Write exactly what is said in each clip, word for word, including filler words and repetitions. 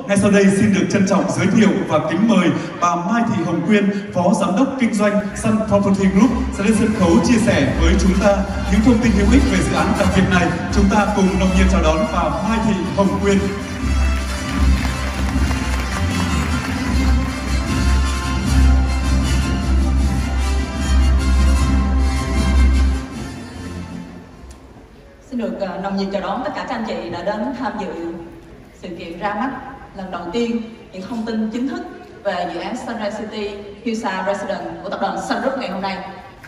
Ngay sau đây xin được trân trọng giới thiệu và kính mời bà Mai Thị Hồng Quyên, Phó Giám đốc Kinh doanh Sun Property Group sẽ lên sân khấu chia sẻ với chúng ta những thông tin hữu ích về dự án đặc biệt này. Chúng ta cùng nồng nhiệt chào đón bà Mai Thị Hồng Quyên. Xin được uh, nồng nhiệt chào đón tất cả các anh chị đã đến tham dự sự kiện ra mắt lần đầu tiên những thông tin chính thức về dự án Sunrise City Hillside Residence của tập đoàn Sun Group ngày hôm nay.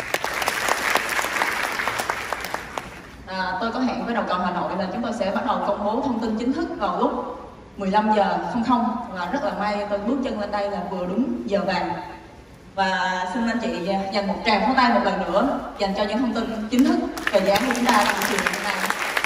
À, tôi có hẹn với đầu cầu Hà Nội là chúng tôi sẽ bắt đầu công bố thông tin chính thức vào lúc mười lăm giờ không không, và rất là may tôi bước chân lên đây là vừa đúng giờ vàng. Và xin anh chị dành một tràng pháo tay một lần nữa dành cho những thông tin chính thức về dự án của chúng ta trong chiều hôm nay.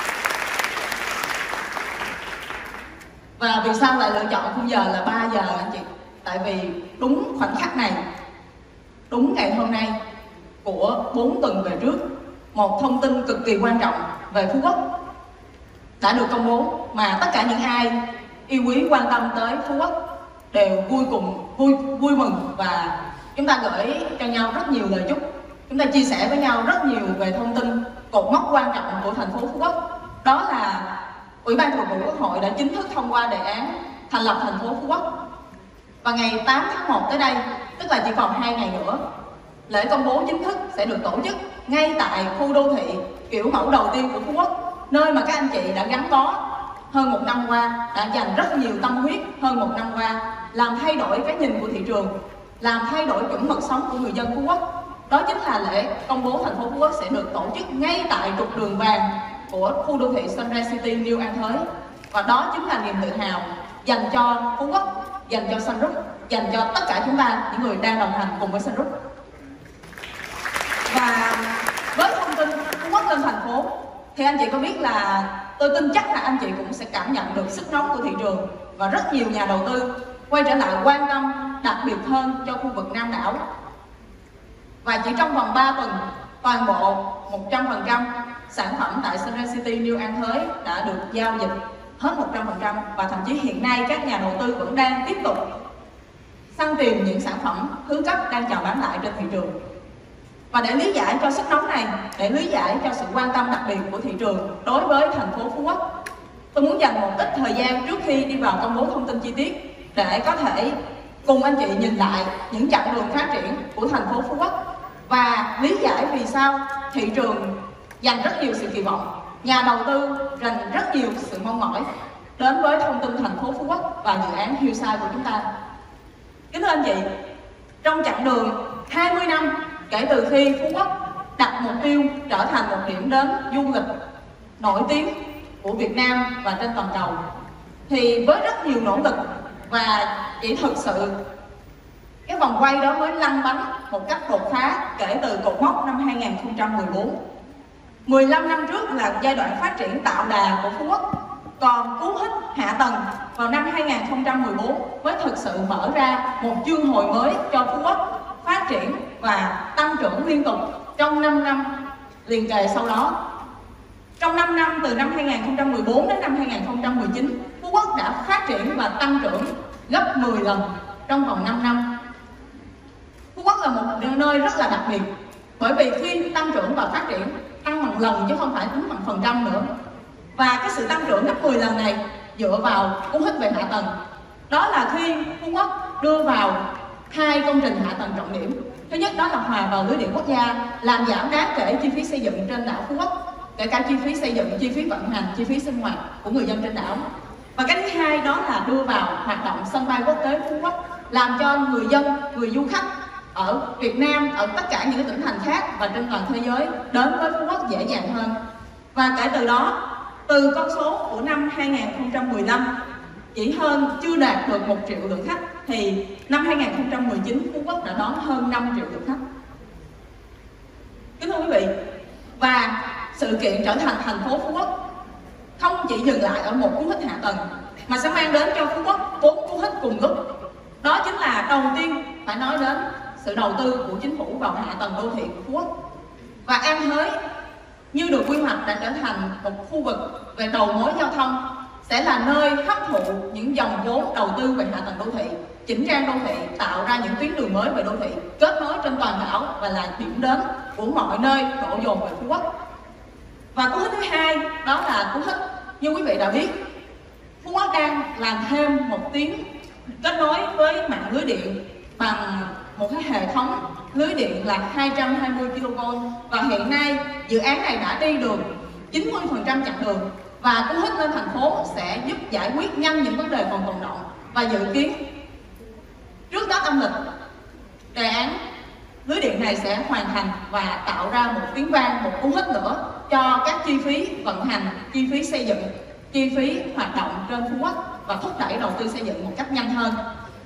Và vì sao lại lựa chọn khung giờ là ba giờ anh chị? Tại vì đúng khoảnh khắc này, đúng ngày hôm nay của bốn tuần về trước, một thông tin cực kỳ quan trọng về Phú Quốc đã được công bố mà tất cả những ai yêu quý quan tâm tới Phú Quốc đều vui cùng vui vui mừng, và chúng ta gửi cho nhau rất nhiều lời chúc. Chúng ta chia sẻ với nhau rất nhiều về thông tin cột mốc quan trọng của thành phố Phú Quốc. Đó là Ủy ban Thường vụ Quốc hội đã chính thức thông qua đề án thành lập thành phố Phú Quốc. Và ngày tám tháng một tới đây, tức là chỉ còn hai ngày nữa, lễ công bố chính thức sẽ được tổ chức ngay tại khu đô thị kiểu mẫu đầu tiên của Phú Quốc, nơi mà các anh chị đã gắn bó hơn một năm qua, đã dành rất nhiều tâm huyết hơn một năm qua, làm thay đổi cái nhìn của thị trường, làm thay đổi chuẩn mực sống của người dân Phú Quốc. Đó chính là lễ công bố thành phố Phú Quốc sẽ được tổ chức ngay tại trục đường vàng của khu đô thị Sunrise City New An Thới. Và đó chính là niềm tự hào dành cho Phú Quốc, dành cho Sun Group, dành cho tất cả chúng ta, những người đang đồng hành cùng với Sun Group. Và với thông tin Phú Quốc lên thành phố thì anh chị có biết là tôi tin chắc là anh chị cũng sẽ cảm nhận được sức nóng của thị trường, và rất nhiều nhà đầu tư quay trở lại quan tâm đặc biệt hơn cho khu vực Nam đảo. Và chỉ trong vòng ba tuần, toàn bộ một trăm phần trăm sản phẩm tại Sunrise City New An Thới đã được giao dịch hết một trăm phần trăm, và thậm chí hiện nay các nhà đầu tư vẫn đang tiếp tục săn tìm những sản phẩm thứ cấp đang chào bán lại trên thị trường. Và để lý giải cho sức nóng này, để lý giải cho sự quan tâm đặc biệt của thị trường đối với thành phố Phú Quốc, tôi muốn dành một ít thời gian trước khi đi vào công bố thông tin chi tiết để có thể cùng anh chị nhìn lại những chặng đường phát triển của thành phố Phú Quốc và lý giải vì sao thị trường dành rất nhiều sự kỳ vọng, nhà đầu tư dành rất nhiều sự mong mỏi đến với thông tin thành phố Phú Quốc và dự án Hillside của chúng ta. Kính thưa anh chị, trong chặng đường hai mươi năm kể từ khi Phú Quốc đặt mục tiêu trở thành một điểm đến du lịch nổi tiếng của Việt Nam và trên toàn cầu, thì với rất nhiều nỗ lực và chỉ thực sự cái vòng quay đó mới lăn bánh một cách đột phá kể từ cột mốc năm hai nghìn không trăm mười bốn. mười lăm năm trước là giai đoạn phát triển tạo đà của Phú Quốc, còn cú hích hạ tầng vào năm hai nghìn không trăm mười bốn mới thực sự mở ra một chương hồi mới cho Phú Quốc phát triển và tăng trưởng liên tục trong năm năm liền kề sau đó. Trong năm năm từ năm hai nghìn không trăm mười bốn đến năm hai nghìn không trăm mười chín, Phú Quốc đã phát triển và tăng trưởng gấp mười lần trong vòng năm năm. Phú Quốc là một nơi rất là đặc biệt, bởi vì khi tăng trưởng và phát triển tăng bằng lần chứ không phải tính bằng phần trăm nữa. Và cái sự tăng trưởng gấp mười lần này dựa vào cú hích về hạ tầng. Đó là khi Phú Quốc đưa vào hai công trình hạ tầng trọng điểm. Thứ nhất đó là hòa vào lưới điện quốc gia, làm giảm đáng kể chi phí xây dựng trên đảo Phú Quốc, kể cả chi phí xây dựng, chi phí vận hành, chi phí sinh hoạt của người dân trên đảo. Và cái thứ hai đó là đưa vào hoạt động sân bay quốc tế Phú Quốc, làm cho người dân, người du khách ở Việt Nam, ở tất cả những tỉnh thành khác và trên toàn thế giới đến với Phú Quốc dễ dàng hơn. Và kể từ đó, từ con số của năm hai nghìn không trăm mười lăm chỉ hơn chưa đạt được một triệu lượt khách, thì năm hai nghìn không trăm mười chín Phú Quốc đã đón hơn năm triệu lượt khách. Kính thưa quý vị, và sự kiện trở thành thành phố Phú Quốc không chỉ dừng lại ở một cú hích hạ tầng, mà sẽ mang đến cho Phú Quốc bốn cú hích cùng lúc. Đó chính là đầu tiên phải nói đến sự đầu tư của chính phủ vào hạ tầng đô thị của Phú Quốc. Và An Thới như được quy hoạch đã trở thành một khu vực về đầu mối giao thông sẽ là nơi hấp thụ những dòng vốn đầu tư về hạ tầng đô thị, chỉnh trang đô thị, tạo ra những tuyến đường mới về đô thị, kết nối trên toàn đảo và là điểm đến của mọi nơi đổ dồn về Phú Quốc. Và cú hích thứ hai đó là cú hích như quý vị đã biết, Phú Quốc đang làm thêm một tuyến kết nối với mạng lưới điện bằng một cái hệ thống lưới điện là hai trăm hai mươi ki lô vôn, và hiện nay dự án này đã đi được chín mươi phần trăm chặng đường, và cú hích lên thành phố sẽ giúp giải quyết nhanh những vấn đề còn tồn đọng, và dự kiến trước Tết âm lịch đề án lưới điện này sẽ hoàn thành và tạo ra một tiếng vang, một cú hích nữa cho các chi phí vận hành, chi phí xây dựng, chi phí hoạt động trên Phú Quốc và thúc đẩy đầu tư xây dựng một cách nhanh hơn.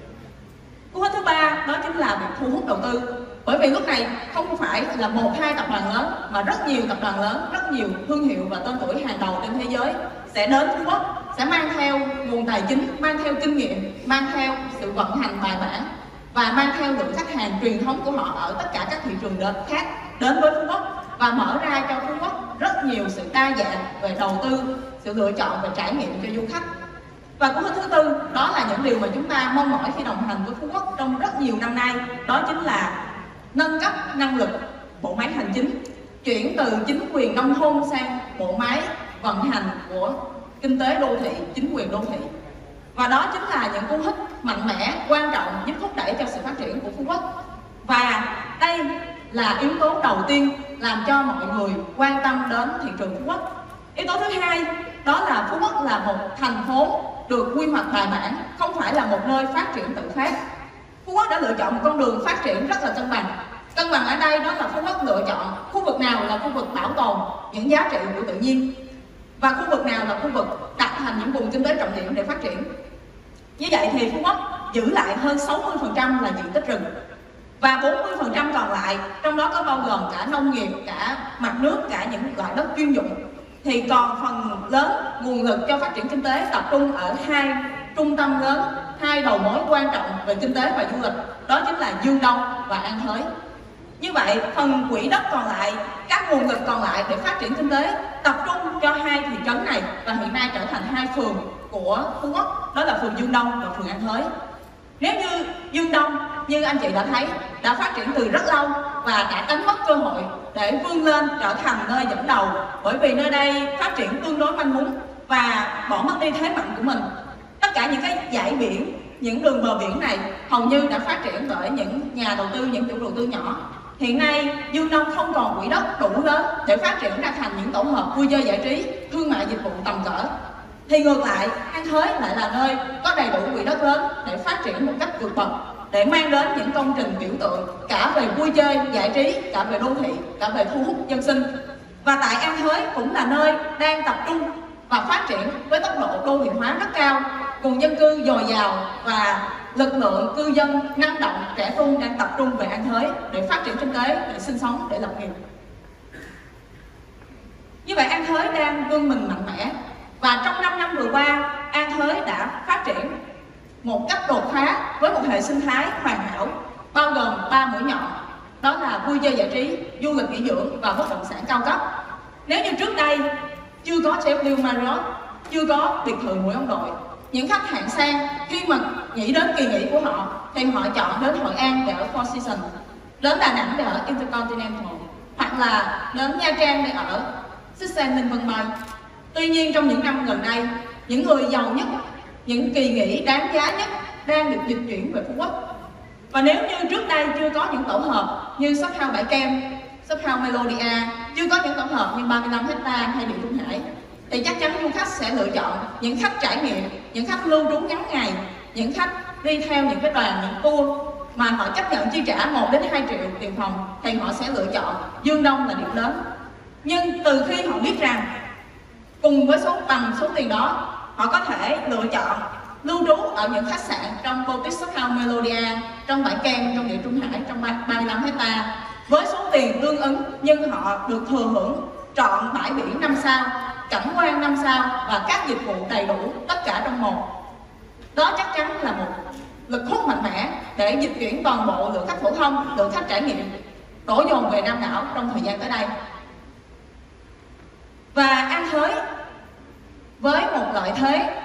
Cú hích thứ ba đó chính là việc thu hút đầu tư, bởi vì lúc này không phải là một hai tập đoàn lớn mà rất nhiều tập đoàn lớn, rất nhiều thương hiệu và tên tuổi hàng đầu trên thế giới sẽ đến Phú Quốc, sẽ mang theo nguồn tài chính, mang theo kinh nghiệm, mang theo sự vận hành bài bản và mang theo lượng khách hàng truyền thống của họ ở tất cả các thị trường đến khác đến với Phú Quốc, và mở ra cho Phú Quốc rất nhiều sự đa dạng về đầu tư, sự lựa chọn và trải nghiệm cho du khách. Và cú hích thứ tư đó là những điều mà chúng ta mong mỏi khi đồng hành với Phú Quốc trong rất nhiều năm nay, đó chính là nâng cấp năng lực bộ máy hành chính, chuyển từ chính quyền nông thôn sang bộ máy vận hành của kinh tế đô thị, chính quyền đô thị. Và đó chính là những cú hích mạnh mẽ, quan trọng giúp thúc đẩy cho sự phát triển của Phú Quốc. Và đây là yếu tố đầu tiên làm cho mọi người quan tâm đến thị trường Phú Quốc. Yếu tố thứ hai đó là Phú Quốc là một thành phố được quy hoạch bài bản, không phải là một nơi phát triển tự phát. Phú Quốc đã lựa chọn một con đường phát triển rất là cân bằng. Cân bằng ở đây đó là Phú Quốc lựa chọn khu vực nào là khu vực bảo tồn những giá trị của tự nhiên, và khu vực nào là khu vực đặt thành những vùng kinh tế trọng điểm để phát triển. Như vậy thì Phú Quốc giữ lại hơn sáu mươi phần trăm là diện tích rừng, và bốn mươi phần trăm còn lại, trong đó có bao gồm cả nông nghiệp, cả mặt nước, cả những loại đất chuyên dụng, thì còn phần lớn nguồn lực cho phát triển kinh tế tập trung ở hai trung tâm lớn, hai đầu mối quan trọng về kinh tế và du lịch, đó chính là Dương Đông và An Thới. Như vậy, phần quỹ đất còn lại, các nguồn lực còn lại để phát triển kinh tế tập trung cho hai thị trấn này, và hiện nay trở thành hai phường của Phú Quốc, đó là phường Dương Đông và phường An Thới. Nếu như Dương Đông, như anh chị đã thấy, đã phát triển từ rất lâu và đã đánh mất cơ hội để vươn lên trở thành nơi dẫn đầu, bởi vì nơi đây phát triển tương đối manh mún và bỏ mất đi thế mạnh của mình. Tất cả những cái dải biển, những đường bờ biển này hầu như đã phát triển bởi những nhà đầu tư, những chủ đầu tư nhỏ. Hiện nay Dương Đông không còn quỹ đất đủ lớn để phát triển ra thành những tổ hợp vui chơi giải trí, thương mại dịch vụ tầm cỡ, thì ngược lại An Thới lại là nơi có đầy đủ quỹ đất lớn để phát triển một cách vượt bậc, để mang đến những công trình biểu tượng cả về vui chơi giải trí, cả về đô thị, cả về thu hút dân sinh. Và tại An Thới cũng là nơi đang tập trung và phát triển với tốc độ đô thị hóa rất cao, cùng dân cư dồi dào và lực lượng cư dân năng động trẻ trung đang tập trung về An Thới để phát triển kinh tế, để sinh sống, để lập nghiệp. Như vậy An Thới đang vươn mình mạnh mẽ, và trong năm năm vừa qua An Thới đã phát triển một cách đột phá với một hệ sinh thái hoàn hảo, bao gồm ba mũi nhọn, đó là vui chơi giải trí, du lịch nghỉ dưỡng và bất động sản cao cấp. Nếu như trước đây chưa có JetBlue Marriott, chưa có biệt thự Mũi Ông Đội, những khách hạng sang khi mà nghĩ đến kỳ nghỉ của họ thì họ chọn đến Hội An để ở Four Seasons, đến Đà Nẵng để ở Intercontinental, hoặc là đến Nha Trang để ở Six Senses Ninh Vân Bay. Tuy nhiên trong những năm gần đây, những người giàu nhất, những kỳ nghỉ đáng giá nhất đang được dịch chuyển về Phú Quốc. Và nếu như trước đây chưa có những tổ hợp như Shop House Bãi Kem, Shop House Melodia, chưa có những tổ hợp như ba mươi lăm hectare hay Điện Trung Hải, thì chắc chắn du khách sẽ lựa chọn những khách trải nghiệm, những khách lưu trú ngắn ngày, những khách đi theo những cái đoàn, những tour mà họ chấp nhận chi trả một đến hai triệu tiền phòng, thì họ sẽ lựa chọn Dương Đông là điểm đến. Nhưng từ khi họ biết rằng cùng với số bằng số tiền đó, họ có thể lựa chọn lưu trú ở những khách sạn trong Boutique Shop House Melodia, trong Bãi Kem, trong Điện Trung Hải, trong ba mươi lăm hectare với số tiền tương ứng, nhưng họ được thừa hưởng trọn bãi biển năm sao, cảnh quan năm sao và các dịch vụ đầy đủ, tất cả trong một. Đó chắc chắn là một lực hút mạnh mẽ để dịch chuyển toàn bộ lượng khách phổ thông, lượng khách trải nghiệm đổ dồn về Nam đảo trong thời gian tới đây. Và An Thới với một lợi thế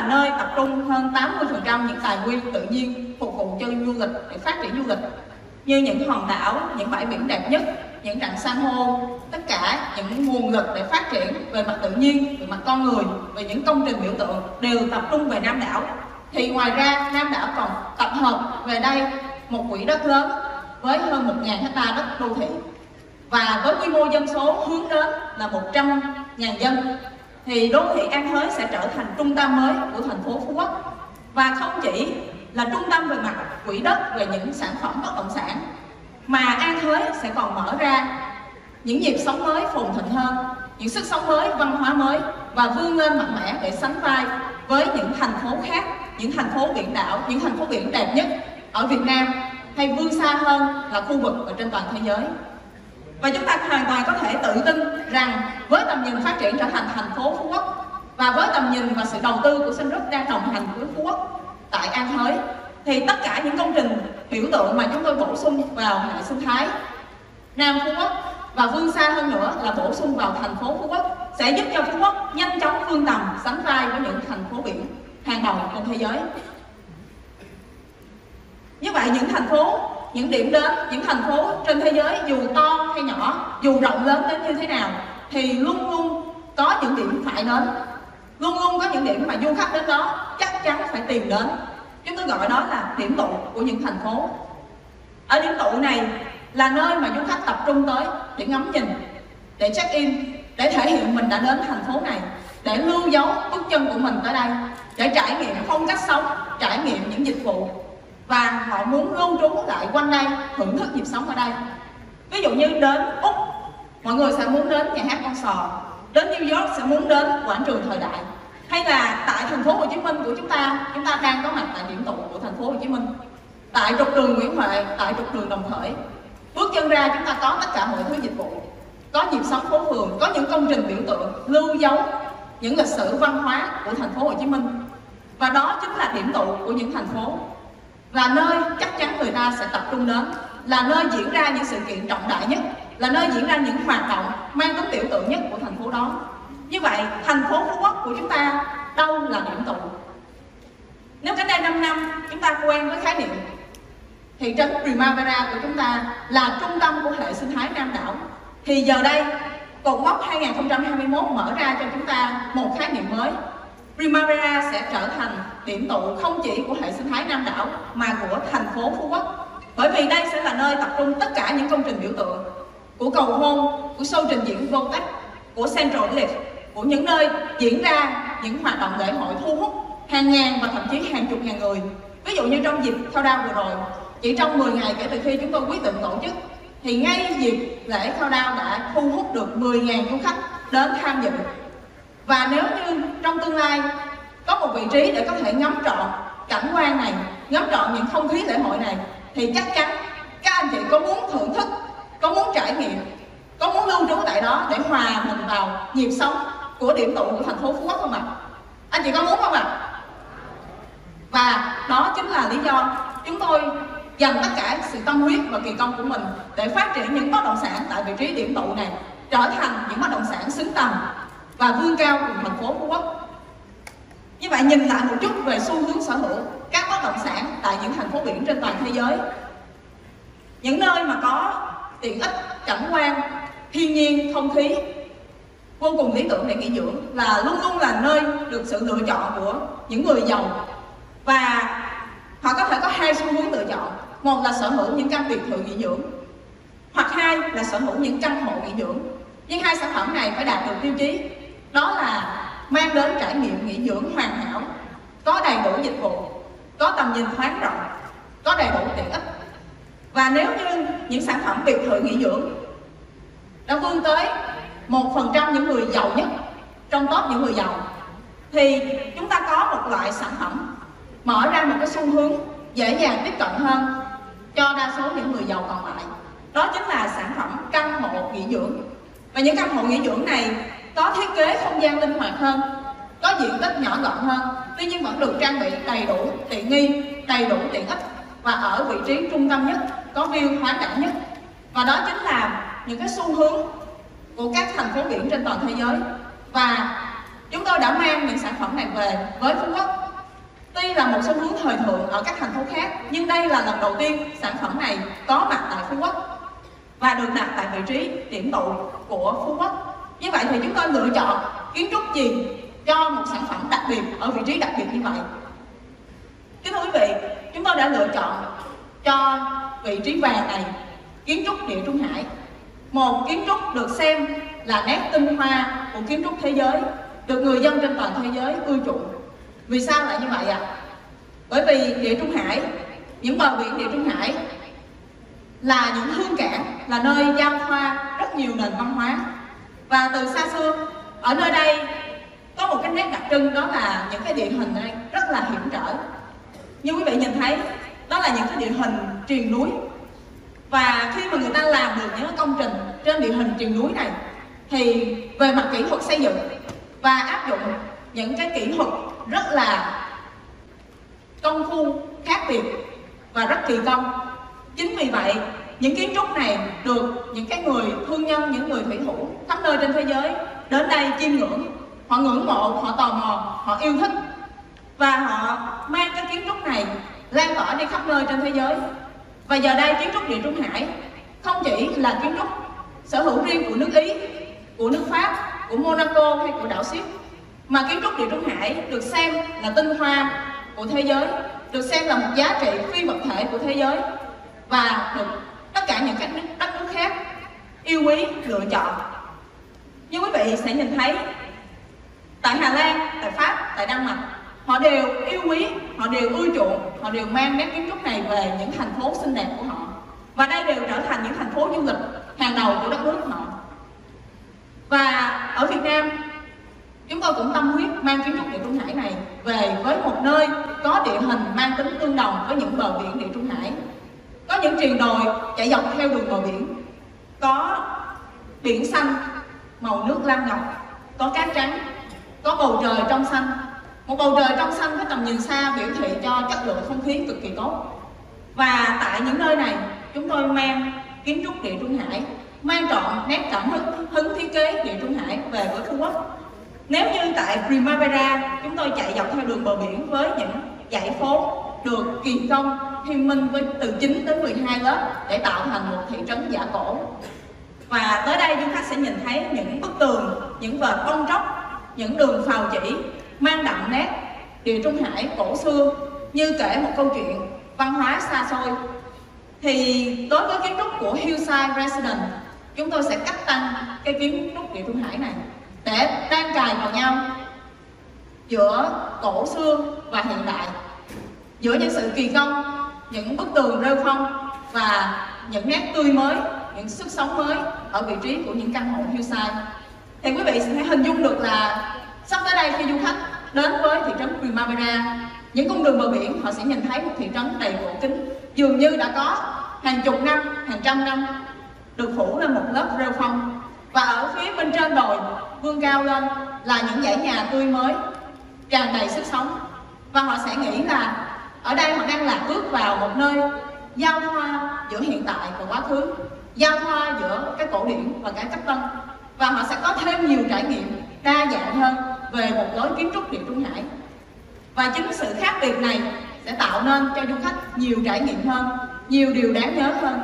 nơi tập trung hơn tám mươi phần trăm những tài nguyên tự nhiên phục vụ cho du lịch để phát triển du lịch, như những hòn đảo, những bãi biển đẹp nhất, những rặng san hô, tất cả những nguồn lực để phát triển về mặt tự nhiên, về mặt con người, về những công trình biểu tượng đều tập trung về Nam đảo. Thì ngoài ra Nam đảo còn tập hợp về đây một quỹ đất lớn với hơn một nghìn hecta đất đô thị, và với quy mô dân số hướng đến là một trăm nghìn dân, thì đô thị An Thới sẽ trở thành trung tâm mới của thành phố Phú Quốc. Và không chỉ là trung tâm về mặt quỹ đất, về những sản phẩm bất động sản, mà An Thới sẽ còn mở ra những nhịp sống mới phồn thịnh hơn, những sức sống mới, văn hóa mới, và vươn lên mạnh mẽ để sánh vai với những thành phố khác, những thành phố biển đảo, những thành phố biển đẹp nhất ở Việt Nam, hay vươn xa hơn là khu vực và trên toàn thế giới. Và chúng ta hoàn toàn có thể tự tin rằng với tầm nhìn phát triển trở thành thành phố Phú Quốc, và với tầm nhìn và sự đầu tư của Sun Group đang đồng hành với Phú Quốc tại An Thới, thì tất cả những công trình biểu tượng mà chúng tôi bổ sung vào hệ sinh thái Nam Phú Quốc, và vươn xa hơn nữa là bổ sung vào thành phố Phú Quốc, sẽ giúp cho Phú Quốc nhanh chóng vươn tầm sánh vai với những thành phố biển hàng đầu trên thế giới. Như vậy, những thành phố, những điểm đến, những thành phố trên thế giới dù to hay nhỏ, dù rộng lớn đến như thế nào, thì luôn luôn có những điểm phải đến, luôn luôn có những điểm mà du khách đến đó chắc chắn phải tìm đến. Chúng tôi gọi đó là điểm tụ của những thành phố. Ở điểm tụ này là nơi mà du khách tập trung tới để ngắm nhìn, để check in, để thể hiện mình đã đến thành phố này, để lưu dấu bước chân của mình tới đây, để trải nghiệm phong cách sống, trải nghiệm những dịch vụ, và họ muốn lưu trú lại quanh đây, thưởng thức nhịp sống ở đây. Ví dụ như đến Úc, mọi người sẽ muốn đến nhà hát Con Sò, đến New York sẽ muốn đến quảng trường Thời Đại, hay là tại thành phố Hồ Chí Minh của chúng ta, chúng ta đang có mặt tại điểm tụ của thành phố Hồ Chí Minh, tại trục đường Nguyễn Huệ, tại trục đường Đồng Khởi. Bước chân ra chúng ta có tất cả mọi thứ dịch vụ, có nhịp sống phố phường, có những công trình biểu tượng lưu dấu những lịch sử văn hóa của thành phố Hồ Chí Minh. Và đó chính là điểm tụ của những thành phố, là nơi chắc chắn người ta sẽ tập trung đến, là nơi diễn ra những sự kiện trọng đại nhất, là nơi diễn ra những hoạt động mang tính biểu tượng nhất của thành phố đó. Như vậy, thành phố Phú Quốc của chúng ta đâu là điểm tụ? Nếu cách đây năm năm chúng ta quen với khái niệm thị trấn Primavera của chúng ta là trung tâm của hệ sinh thái Nam đảo, thì giờ đây cột mốc hai nghìn không trăm hai mươi mốt mở ra cho chúng ta một khái niệm mới. Primavera sẽ trở thành điểm tụ không chỉ của hệ sinh thái Nam đảo mà của thành phố Phú Quốc, bởi vì đây sẽ là nơi tập trung tất cả những công trình biểu tượng của cầu hôn, của show trình diễn Voltec, của Central Village, của những nơi diễn ra những hoạt động lễ hội thu hút hàng ngàn và thậm chí hàng chục ngàn người. Ví dụ như trong dịp countdown vừa rồi, chỉ trong mười ngày kể từ khi chúng tôi quyết định tổ chức, thì ngay dịp lễ countdown đã thu hút được mười nghìn du khách đến tham dự. Và nếu như trong tương lai có một vị trí để có thể ngắm trọn cảnh quan này, ngắm trọn những không khí lễ hội này, thì chắc chắn các anh chị có muốn thưởng thức, có muốn trải nghiệm, có muốn lưu trú tại đó để hòa mình vào nhịp sống của điểm tụ của thành phố Phú Quốc không ạ? Anh chị có muốn không ạ? Và đó chính là lý do chúng tôi dành tất cả sự tâm huyết và kỳ công của mình để phát triển những bất động sản tại vị trí điểm tụ này trở thành những bất động sản xứng tầm và vươn cao cùng thành phố Phú Quốc. Như vậy, nhìn lại một chút về xu hướng sở hữu các bất động sản tại những thành phố biển trên toàn thế giới, những nơi mà có tiện ích, cảnh quan, thiên nhiên, không khí vô cùng lý tưởng để nghỉ dưỡng là luôn luôn là nơi được sự lựa chọn của những người giàu. Và họ có thể có hai xu hướng lựa chọn: một là sở hữu những căn biệt thự nghỉ dưỡng, hoặc hai là sở hữu những căn hộ nghỉ dưỡng. Nhưng hai sản phẩm này phải đạt được tiêu chí, đó là mang đến trải nghiệm nghỉ dưỡng hoàn hảo, có đầy đủ dịch vụ, có tầm nhìn thoáng rộng, có đầy đủ tiện ích. Và nếu như những sản phẩm biệt thự nghỉ dưỡng đã vươn tới một phần trăm những người giàu nhất trong top những người giàu, thì chúng ta có một loại sản phẩm mở ra một cái xu hướng dễ dàng tiếp cận hơn cho đa số những người giàu còn lại. Đó chính là sản phẩm căn hộ nghỉ dưỡng. Và những căn hộ nghỉ dưỡng này có thiết kế không gian linh hoạt hơn, có diện tích nhỏ gọn hơn, tuy nhiên vẫn được trang bị đầy đủ tiện nghi, đầy đủ tiện ích, và ở vị trí trung tâm nhất, có view thoáng đẳng nhất. Và đó chính là những cái xu hướng của các thành phố biển trên toàn thế giới. Và chúng tôi đã mang những sản phẩm này về với Phú Quốc. Tuy là một xu hướng thời thượng ở các thành phố khác, nhưng đây là lần đầu tiên sản phẩm này có mặt tại Phú Quốc và được đặt tại vị trí điểm tụ của Phú Quốc. Như vậy thì chúng tôi lựa chọn kiến trúc gì cho một sản phẩm đặc biệt ở vị trí đặc biệt như vậy. Kính thưa quý vị, chúng tôi đã lựa chọn cho vị trí vàng này kiến trúc Địa Trung Hải, một kiến trúc được xem là nét tinh hoa của kiến trúc thế giới, được người dân trên toàn thế giới ưa chuộng. Vì sao lại như vậy ạ? À? Bởi vì Địa Trung Hải, những bờ biển Địa Trung Hải là những hương cảng, là nơi giao thoa rất nhiều nền văn hóa. Và từ xa xưa, ở nơi đây có một cái nét đặc trưng, đó là những cái địa hình này rất là hiểm trở. Như quý vị nhìn thấy, đó là những cái địa hình triền núi. Và khi mà người ta làm được những công trình trên địa hình triền núi này, thì về mặt kỹ thuật xây dựng và áp dụng những cái kỹ thuật rất là công phu khác biệt và rất kỳ công. Chính vì vậy, những kiến trúc này được những cái người thương nhân, những người thủy thủ khắp nơi trên thế giới đến đây chiêm ngưỡng. Họ ngưỡng mộ, họ tò mò, họ yêu thích, và họ mang cái kiến trúc này lan tỏa đi khắp nơi trên thế giới. Và giờ đây kiến trúc Địa Trung Hải không chỉ là kiến trúc sở hữu riêng của nước Ý, của nước Pháp, của Monaco hay của đảo Ship, mà kiến trúc Địa Trung Hải được xem là tinh hoa của thế giới, được xem là một giá trị phi vật thể của thế giới, và được tất cả những các đất nước khác yêu quý lựa chọn. Như quý vị sẽ nhìn thấy, tại Hà Lan, tại Pháp, tại Đan Mạch, họ đều yêu quý, họ đều ưa chuộng, họ đều mang nét kiến trúc này về những thành phố xinh đẹp của họ. Và đây đều trở thành những thành phố du lịch hàng đầu của đất nước họ. Và ở Việt Nam, chúng tôi cũng tâm huyết mang kiến trúc Địa Trung Hải này về với một nơi có địa hình mang tính tương đồng với những bờ biển Địa Trung Hải. Có những triền đồi chạy dọc theo đường bờ biển, có biển xanh màu nước lam ngọc, có cát trắng, có bầu trời trong xanh. Một bầu trời trong xanh với tầm nhìn xa biểu thị cho chất lượng không khí cực kỳ tốt. Và tại những nơi này, chúng tôi mang kiến trúc Địa Trung Hải, mang trọn nét cảm hứng, hứng thiết kế Địa Trung Hải về với Phú Quốc. Nếu như tại Primavera, chúng tôi chạy dọc theo đường bờ biển với những dãy phố được kỳ công hiên minh với từ chín đến mười hai lớp để tạo thành một thị trấn giả cổ. Và tới đây du khách sẽ nhìn thấy những bức tường, những vệt bong tróc, những đường phào chỉ mang đậm nét Địa Trung Hải cổ xưa, như kể một câu chuyện văn hóa xa xôi. Thì đối với kiến trúc của Hillside Residence, chúng tôi sẽ cắt tăng cái kiến trúc Địa Trung Hải này để đan cài vào nhau giữa cổ xưa và hiện đại, giữa những sự kỳ công, những bức tường rêu phong và những nét tươi mới, những sức sống mới ở vị trí của những căn hộ Hillside. Thì quý vị sẽ hình dung được là sắp tới đây khi du khách đến với thị trấn Primavera, những cung đường bờ biển, họ sẽ nhìn thấy một thị trấn đầy cổ kính, dường như đã có hàng chục năm, hàng trăm năm được phủ lên một lớp rêu phong. Và ở phía bên trên đồi vươn cao lên là những dãy nhà tươi mới, tràn đầy sức sống. Và họ sẽ nghĩ là ở đây họ đang lạc bước vào một nơi giao thoa giữa hiện tại và quá khứ, giao thoa giữa cái cổ điển và cái cách tân. Và họ sẽ có thêm nhiều trải nghiệm đa dạng hơn về một lối kiến trúc Địa Trung Hải. Và chính sự khác biệt này sẽ tạo nên cho du khách nhiều trải nghiệm hơn, nhiều điều đáng nhớ hơn.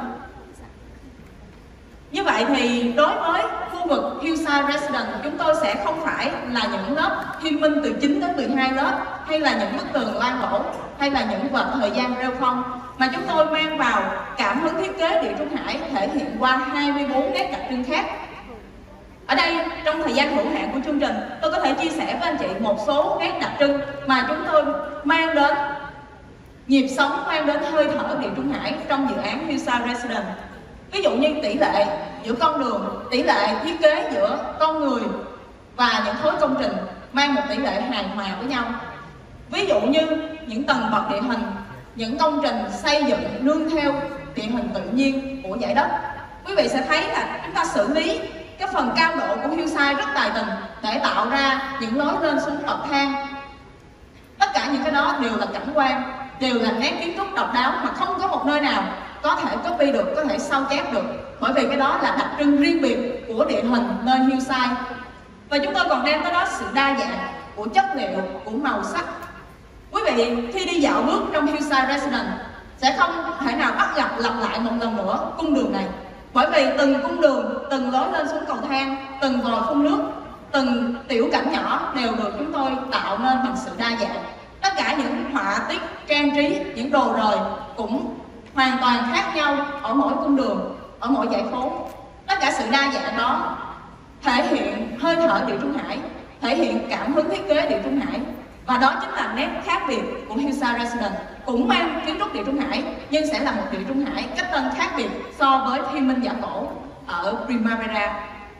Như vậy thì đối với khu vực Hillside Residence, chúng tôi sẽ không phải là những lớp hiên minh từ chín đến mười hai lớp, hay là những bức tường loang lỗ, hay là những vệt thời gian rêu phong, mà chúng tôi mang vào cảm hứng thiết kế Địa Trung Hải thể hiện qua hai mươi bốn nét đặc trưng khác. Ở đây, trong thời gian hữu hạn của chương trình, tôi có thể chia sẻ với anh chị một số nét đặc trưng mà chúng tôi mang đến nhịp sống, mang đến hơi thở Địa Trung Hải trong dự án Hillside Residence. Ví dụ như tỷ lệ giữa con đường, tỷ lệ thiết kế giữa con người và những khối công trình mang một tỷ lệ hài hòa với nhau. Ví dụ như những tầng bậc địa hình, những công trình xây dựng nương theo địa hình tự nhiên của dải đất. Quý vị sẽ thấy là chúng ta xử lý cái phần cao độ của Hillside rất tài tình để tạo ra những lối lên xuống bậc thang. Tất cả những cái đó đều là cảnh quan, đều là nét kiến trúc độc đáo mà không có một nơi nào có thể copy được, có thể sao chép được, bởi vì cái đó là đặc trưng riêng biệt của địa hình nơi Hillside. Và chúng tôi còn đem tới đó sự đa dạng của chất liệu, của màu sắc. Quý vị khi đi dạo bước trong Hillside Residence sẽ không thể nào bắt gặp lặp lại một lần nữa cung đường này, bởi vì từng cung đường, từng lối lên xuống cầu thang, từng vòi phun nước, từng tiểu cảnh nhỏ đều được chúng tôi tạo nên bằng sự đa dạng. Tất cả những họa tiết, trang trí, những đồ rời cũng hoàn toàn khác nhau ở mỗi cung đường, ở mỗi dãy phố. Tất cả sự đa dạng đó thể hiện hơi thở Địa Trung Hải, thể hiện cảm hứng thiết kế Địa Trung Hải. Và đó chính là nét khác biệt của Hillside Residence, cũng mang kiến trúc Địa Trung Hải nhưng sẽ là một Địa Trung Hải cách tân khác biệt so với Thiên Minh Giả Cổ ở Primavera.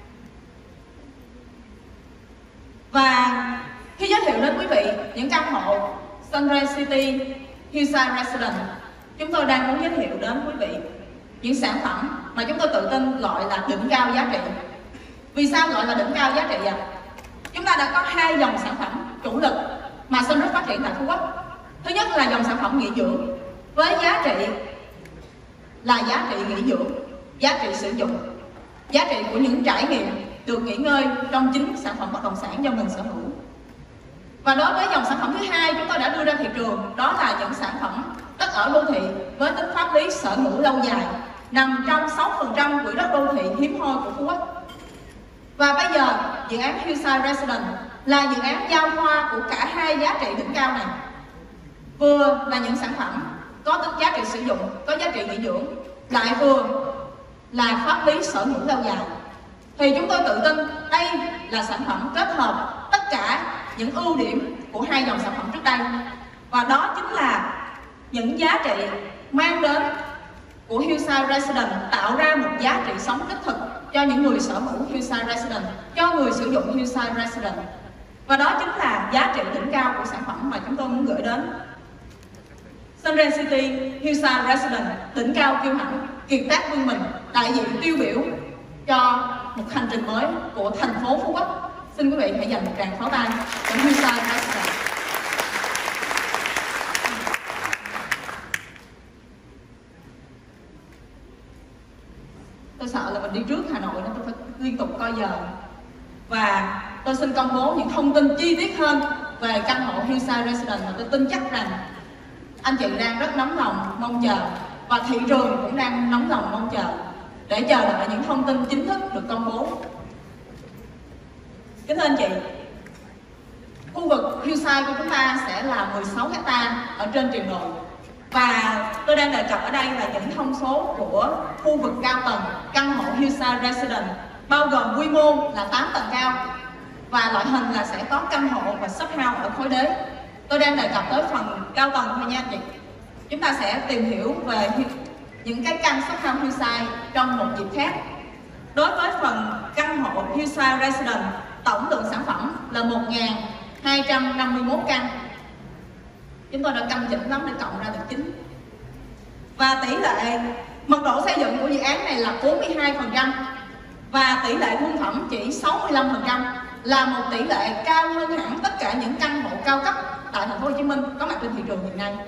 Và khi giới thiệu đến quý vị những căn hộ Sunrise City Hillside Residence, chúng tôi đang muốn giới thiệu đến quý vị những sản phẩm mà chúng tôi tự tin gọi là đỉnh cao giá trị. Vì sao gọi là đỉnh cao giá trị ạ? À? Chúng ta đã có hai dòng sản phẩm chủ lực mà Sunrise phát triển tại Phú Quốc. Thứ nhất là dòng sản phẩm nghỉ dưỡng với giá trị là giá trị nghỉ dưỡng, giá trị sử dụng, giá trị của những trải nghiệm được nghỉ ngơi trong chính sản phẩm bất động sản do mình sở hữu. Và đối với dòng sản phẩm thứ hai chúng tôi đã đưa ra thị trường, đó là những sản phẩm đất ở đô thị với tính pháp lý sở hữu lâu dài, nằm trong sáu phần trăm quỹ đất đô thị hiếm hoi của Phú Quốc. Và bây giờ dự án Hillside Residence là dự án giao thoa của cả hai giá trị đỉnh cao này, vừa là những sản phẩm có tính giá trị sử dụng, có giá trị nghỉ dưỡng, lại vừa là pháp lý sở hữu lâu dài. Thì chúng tôi tự tin đây là sản phẩm kết hợp tất cả những ưu điểm của hai dòng sản phẩm trước đây, và đó chính là những giá trị mang đến của Hillside Residence, tạo ra một giá trị sống đích thực cho những người sở hữu Hillside Residence, cho người sử dụng Hillside Residence. Và đó chính là giá trị đỉnh cao của sản phẩm mà chúng tôi muốn gửi đến. Sunrise City Hillside Residence, đỉnh cao kiêu hãnh, kiệt tác vươn mình, đại diện tiêu biểu cho một hành trình mới của thành phố Phú Quốc. Xin quý vị hãy dành một tràng pháo tay cho Hillside Residence. Tôi sợ là mình đi trước Hà Nội nên tôi phải liên tục coi giờ. Và tôi xin công bố những thông tin chi tiết hơn về căn hộ Hillside Residence mà tôi tin chắc rằng anh chị đang rất nóng lòng mong chờ, và thị trường cũng đang nóng lòng mong chờ để chờ đợi những thông tin chính thức được công bố. Kính thưa anh chị, khu vực Hillside của chúng ta sẽ là mười sáu héc ta ở trên triền đồi. Và tôi đang đề cập ở đây là những thông số của khu vực cao tầng căn hộ Hillside Residence, bao gồm quy mô là tám tầng cao và loại hình là sẽ có căn hộ và shophouse ở khối đế. Tôi đang đề cập tới phần cao tầng thôi nha anh chị. Chúng ta sẽ tìm hiểu về những cái căn shophouse Hillside trong một dịp khác. Đối với phần căn hộ Hillside Residence, tổng lượng sản phẩm là một nghìn hai trăm năm mươi mốt căn. Chúng tôi đã căn chỉnh lắm để cộng ra được chín. Và tỷ lệ mật độ xây dựng của dự án này là bốn mươi hai phần trăm và tỷ lệ thương phẩm chỉ sáu mươi lăm phần trăm, là một tỷ lệ cao hơn hẳn tất cả những căn hộ cao cấp tại thành phố Hồ Chí Minh có mặt trên thị trường hiện nay.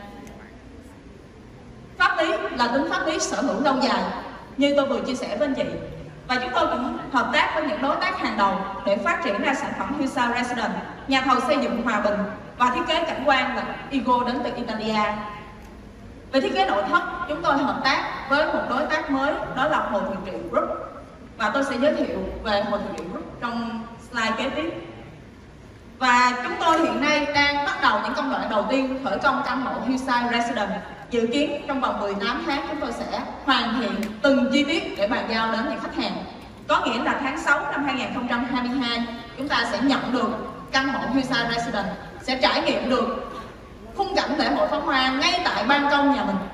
Pháp lý là tính pháp lý sở hữu lâu dài như tôi vừa chia sẻ với anh chị, và chúng tôi cũng hợp tác với những đối tác hàng đầu để phát triển ra sản phẩm Hillside Residence. Nhà thầu xây dựng Hòa Bình và thiết kế cảnh quan là Igo đến từ Italia. Về thiết kế nội thất, chúng tôi hợp tác với một đối tác mới, đó là Hồ Thượng Trị Group, và tôi sẽ giới thiệu về Hồ Thượng Trị Group trong slide kế tiếp. Và chúng tôi hiện nay đang bắt đầu những công đoạn đầu tiên khởi công căn hộ Hillside Residence. Dự kiến trong vòng mười tám tháng chúng tôi sẽ hoàn thiện từng chi tiết để bàn giao đến những khách hàng. Có nghĩa là tháng sáu năm hai nghìn không trăm hai mươi hai chúng ta sẽ nhận được căn hộ Hillside Residence, sẽ trải nghiệm được khung cảnh lễ hội pháo hoa ngay tại ban công nhà mình.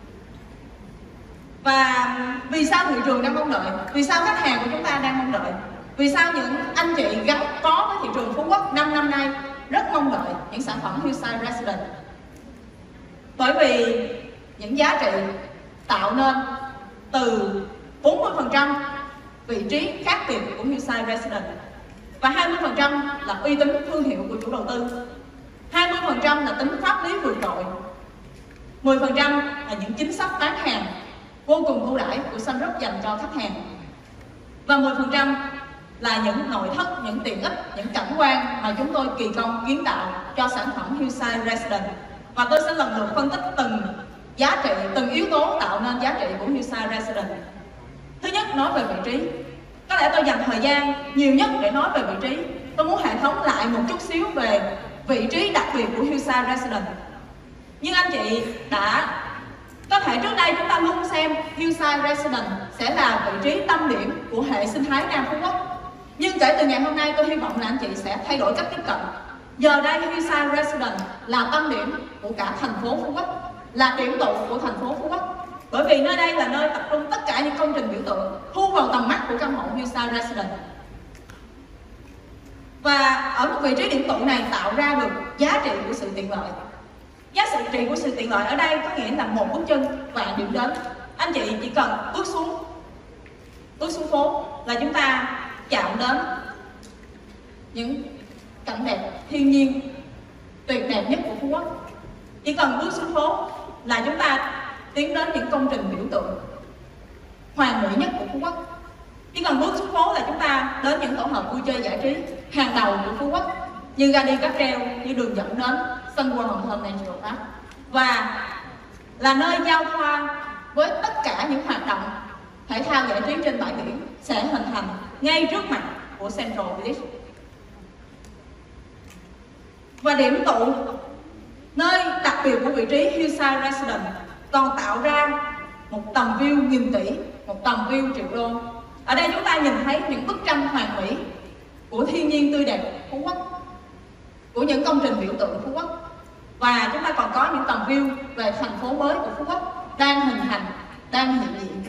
Và vì sao thị trường đang mong đợi? Vì sao khách hàng của chúng ta đang mong đợi? Vì sao những anh chị gắn bó với thị trường Phú Quốc năm năm nay rất mong đợi những sản phẩm Hillside Residence? Bởi vì những giá trị tạo nên từ bốn mươi phần trăm vị trí khác biệt của Hillside Residence và hai mươi phần trăm là uy tín thương hiệu của chủ đầu tư, hai mươi phần trăm là tính pháp lý vượt trội, mười phần trăm là những chính sách bán hàng vô cùng ưu đãi của Sun Group dành cho khách hàng, và mười phần trăm là những nội thất, những tiện ích, những cảnh quan mà chúng tôi kỳ công kiến tạo cho sản phẩm Hillside Residence. Và tôi sẽ lần lượt phân tích từng giá trị, từng yếu tố tạo nên giá trị của Hillside Residence. Thứ nhất, nói về vị trí. Có lẽ tôi dành thời gian nhiều nhất để nói về vị trí. Tôi muốn hệ thống lại một chút xíu về vị trí đặc biệt của Hillside Residence. Nhưng anh chị đã có thể trước đây chúng ta luôn xem Hillside Residence sẽ là vị trí tâm điểm của hệ sinh thái Nam Phú Quốc. Nhưng kể từ ngày hôm nay, tôi hy vọng là anh chị sẽ thay đổi cách tiếp cận. Giờ đây Hillside Residence là tâm điểm của cả thành phố Phú Quốc, là điểm tụ của thành phố Phú Quốc. Bởi vì nơi đây là nơi tập trung tất cả những công trình biểu tượng thu vào tầm mắt của căn hộ Hillside Residence. Và ở một vị trí điểm tụ này tạo ra được giá trị của sự tiện lợi. Giá trị của sự tiện lợi ở đây có nghĩa là một bước chân và điểm đến. Anh chị chỉ cần bước xuống, bước xuống phố là chúng ta chạm đến những cảnh đẹp thiên nhiên tuyệt đẹp nhất của Phú Quốc. Chỉ cần bước xuống phố là chúng ta tiến đến những công trình biểu tượng hoàn mỹ nhất của Phú Quốc. Chỉ cần bước xuống phố là chúng ta đến những tổ hợp vui chơi giải trí hàng đầu của Phú Quốc, như ga đi cáp treo, như đường dẫn đến sân World Hồng Thơm Natural Park, và là nơi giao thoa với tất cả những hoạt động thể thao giải trí trên bãi biển sẽ hình thành ngay trước mặt của Central Village. Và điểm tụ, nơi đặc biệt của vị trí Hillside Residence còn tạo ra một tầm view nghìn tỷ, một tầm view triệu đô. Ở đây chúng ta nhìn thấy những bức tranh hoàn mỹ của thiên nhiên tươi đẹp Phú Quốc, của những công trình biểu tượng Phú Quốc. Và chúng ta còn có những tầm view về thành phố mới của Phú Quốc đang hình thành, đang hiện diện.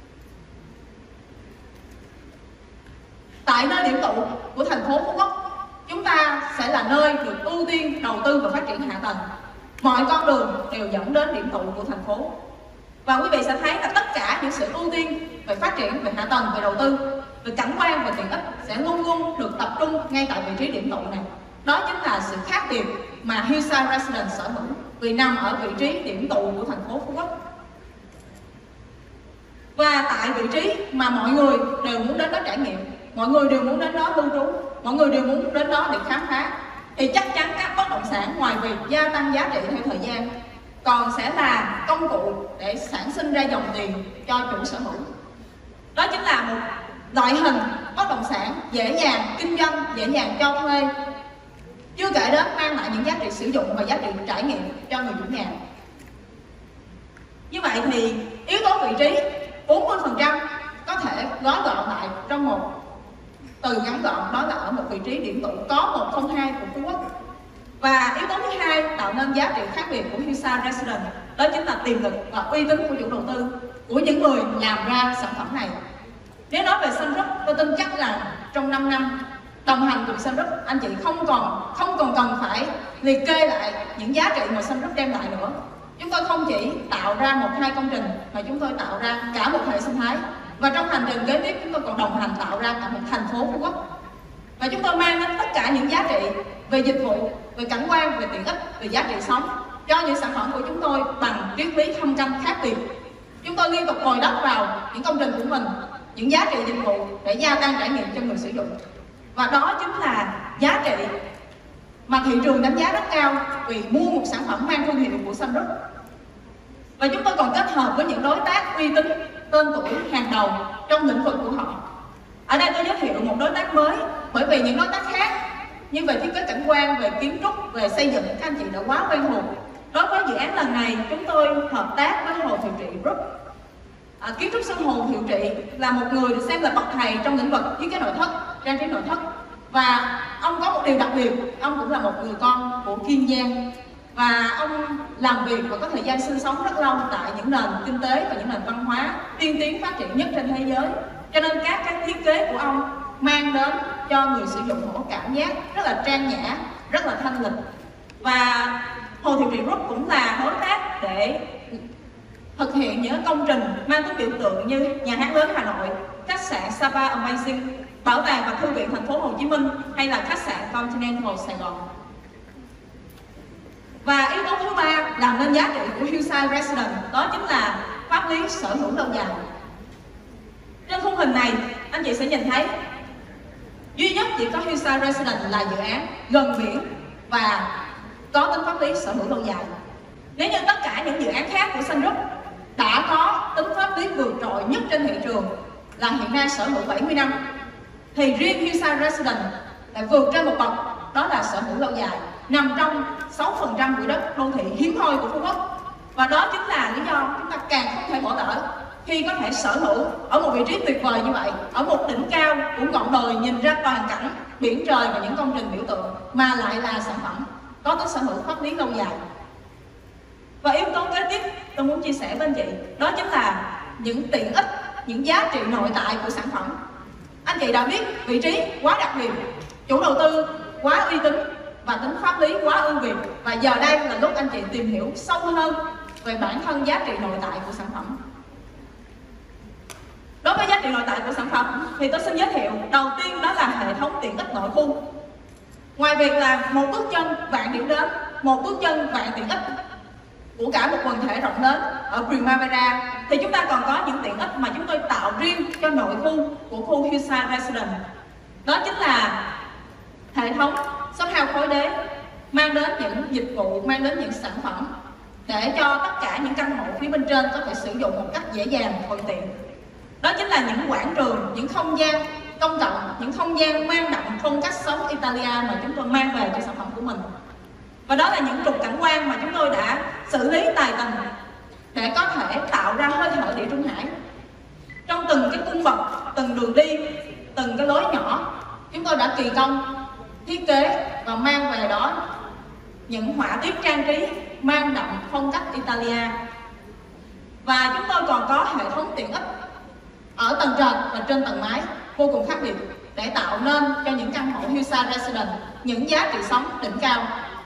Tại nơi điểm tụ của thành phố Phú Quốc, chúng ta sẽ là nơi được ưu tiên đầu tư và phát triển hạ tầng. Mọi con đường đều dẫn đến điểm tụ của thành phố. Và quý vị sẽ thấy là tất cả những sự ưu tiên về phát triển, về hạ tầng, về đầu tư, về cảnh quan, về tiện ích sẽ luôn luôn được tập trung ngay tại vị trí điểm tụ này. Đó chính là sự khác biệt mà Hillside Residence sở hữu vì nằm ở vị trí điểm tụ của thành phố Phú Quốc. Và tại vị trí mà mọi người đều muốn đến đó trải nghiệm, mọi người đều muốn đến đó lưu trú, mọi người đều muốn đến đó để khám phá, thì chắc chắn các bất động sản ngoài việc gia tăng giá trị theo thời gian còn sẽ là công cụ để sản sinh ra dòng tiền cho chủ sở hữu. Đó chính là một loại hình bất động sản dễ dàng kinh doanh, dễ dàng cho thuê, chưa kể đến mang lại những giá trị sử dụng và giá trị trải nghiệm cho người chủ nhà. Như vậy thì yếu tố vị trí bốn mươi phần trăm có thể gói gọn lại trong một từ ngắn gọn, đó là ở một vị trí điểm tụ có một không hai của Phú Quốc. Và yếu tố thứ hai tạo nên giá trị khác biệt của Hillside Residence, đó chính là tiềm lực và uy tín của chủ đầu tư, của những người làm ra sản phẩm này. Nếu nói về Sun Group, tôi tin chắc là trong năm năm đồng hành cùng Sun Group, anh chị không còn không còn cần phải liệt kê lại những giá trị mà Sun Group đem lại nữa. Chúng tôi không chỉ tạo ra một hai công trình mà chúng tôi tạo ra cả một hệ sinh thái. Và trong hành trình kế tiếp chúng tôi còn đồng hành tạo ra cả một thành phố Phú Quốc. Và chúng tôi mang đến tất cả những giá trị về dịch vụ, về cảnh quan, về tiện ích, về giá trị sống cho những sản phẩm của chúng tôi bằng triết lý thâm canh khác biệt. Chúng tôi liên tục bồi đắp vào những công trình của mình những giá trị dịch vụ để gia tăng trải nghiệm cho người sử dụng. Và đó chính là giá trị mà thị trường đánh giá rất cao vì mua một sản phẩm mang thương hiệu của Sun Group. Và chúng tôi còn kết hợp với những đối tác uy tín, tên tuổi hàng đầu trong lĩnh vực của họ. Ở đây tôi giới thiệu một đối tác mới, bởi vì những đối tác khác như về thiết kế cảnh quan, về kiến trúc, về xây dựng các anh chị đã quá quen thuộc. Đối với dự án lần này, chúng tôi hợp tác với Hồ Thiệu Trị Group. À, kiến trúc sư Hồ Thiệu Trị là một người được xem là bậc thầy trong lĩnh vực thiết kế nội thất, trang trí nội thất. Và ông có một điều đặc biệt, ông cũng là một người con của Kiên Giang. Và ông làm việc và có thời gian sinh sống rất lâu tại những nền kinh tế và những nền văn hóa tiên tiến phát triển nhất trên thế giới. Cho nên các cái thiết kế của ông mang đến cho người sử dụng một cảm giác rất là trang nhã, rất là thanh lịch. Và Hồ Thiệu Trị Group cũng là đối tác để thực hiện những công trình mang tính biểu tượng như nhà hát lớn Hà Nội, khách sạn Sapa Amazing, bảo tàng và thư viện thành phố Hồ Chí Minh hay là khách sạn Continental Sài Gòn. Và yếu tố thứ ba làm nên giá trị của Hillside Residence đó chính là pháp lý sở hữu lâu dài. Trên khung hình này anh chị sẽ nhìn thấy Duy nhất chỉ có Hillside Residence là dự án gần biển và có tính pháp lý sở hữu lâu dài. Nếu như tất cả những dự án khác của Sun Group đã có tính pháp lý vượt trội nhất trên thị trường là hiện nay sở hữu bảy mươi năm, thì riêng Hillside Residence lại vượt trên một bậc, đó là sở hữu lâu dài, nằm trong sáu phần trăm quỹ đất đô thị hiếm hoi của Phú Quốc. Và đó chính là lý do chúng ta càng không thể bỏ lỡ khi có thể sở hữu ở một vị trí tuyệt vời như vậy, ở một đỉnh cao của ngọn đồi nhìn ra toàn cảnh biển trời và những công trình biểu tượng, mà lại là sản phẩm có tính sở hữu pháp lý lâu dài. Và yếu tố kế tiếp tôi muốn chia sẻ với anh chị, đó chính là những tiện ích, những giá trị nội tại của sản phẩm. Anh chị đã biết vị trí quá đặc biệt, chủ đầu tư quá uy tín và tính pháp lý quá ưu việt, và giờ đây là lúc anh chị tìm hiểu sâu hơn về bản thân giá trị nội tại của sản phẩm. Đối với giá trị nội tại của sản phẩm thì tôi xin giới thiệu đầu tiên đó là hệ thống tiện ích nội khu. Ngoài việc là một bước chân vạn điểm đến, một bước chân vạn tiện ích của cả một quần thể rộng lớn ở Primavera, thì chúng ta còn có những tiện ích mà chúng tôi tạo riêng cho nội khu của khu Hillside Residence. Đó chính là hệ thống shop house khối đế, mang đến những dịch vụ, mang đến những sản phẩm để cho tất cả những căn hộ phía bên trên có thể sử dụng một cách dễ dàng, thuận tiện. Đó chính là những quảng trường, những không gian công cộng, những không gian mang đậm phong cách sống Italia mà chúng tôi mang về cho sản phẩm của mình. Và đó là những trục cảnh quan mà chúng tôi đã xử lý tài tình để có thể tạo ra hơi thở Địa Trung Hải. Trong từng cái cung bậc, từng đường đi, từng cái lối nhỏ, chúng tôi đã kỳ công thiết kế và mang về đó những họa tiết trang trí mang đậm phong cách Italia. Và chúng tôi còn có hệ thống tiện ích ở tầng trệt và trên tầng mái vô cùng khác biệt để tạo nên cho những căn hộ Hillside Residence những giá trị sống đỉnh cao.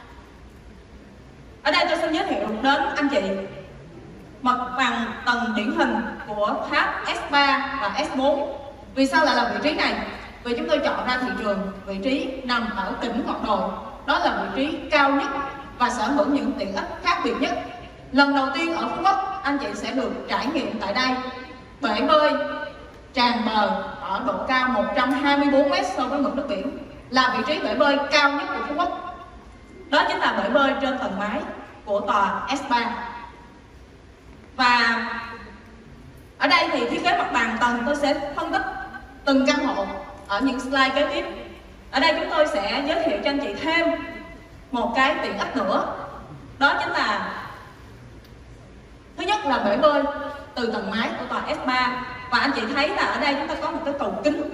Ở đây tôi xin giới thiệu đến anh chị mặt bằng tầng điển hình của tháp S ba và S bốn. Vì sao lại là vị trí này? Vì chúng tôi chọn ra thị trường vị trí nằm ở đỉnh ngọn đồi, đó là vị trí cao nhất và sở hữu những tiện ích khác biệt nhất. Lần đầu tiên ở Phú Quốc, anh chị sẽ được trải nghiệm tại đây bể bơi tràn bờ ở độ cao một trăm hai mươi tư mét so với mực nước biển, là vị trí bể bơi cao nhất của Phú Quốc. Đó chính là bể bơi trên tầng mái của tòa S ba. Và ở đây thì thiết kế mặt bằng tầng tôi sẽ phân tích từng căn hộ ở những slide kế tiếp. Ở đây chúng tôi sẽ giới thiệu cho anh chị thêm một cái tiện ích nữa, đó chính là thứ nhất là bể bơi từ tầng mái của tòa S ba. Và anh chị thấy là ở đây chúng ta có một cái cầu kính.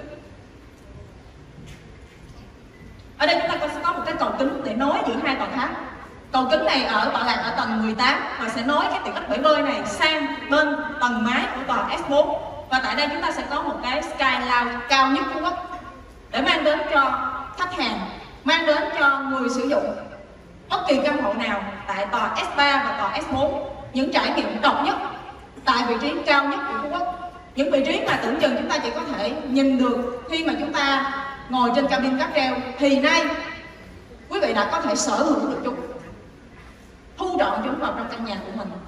Ở đây chúng ta sẽ có một cái cầu kính để nối giữa hai tòa tháp. Cầu kính này ở tọa lạc ở tầng mười tám và sẽ nối cái tiện ích bể bơi này sang bên tầng mái của tòa S bốn. Và tại đây chúng ta sẽ có một cái Sky Lounge cao nhất Phú Quốc để mang đến cho khách hàng, mang đến cho người sử dụng bất kỳ căn hộ nào tại tòa S ba và tòa S bốn những trải nghiệm độc nhất tại vị trí cao nhất của Phú Quốc. Những vị trí mà tưởng chừng chúng ta chỉ có thể nhìn được khi mà chúng ta ngồi trên cabin cáp treo, thì nay quý vị đã có thể sở hữu được chúng, thu trọn chúng vào trong căn nhà của mình.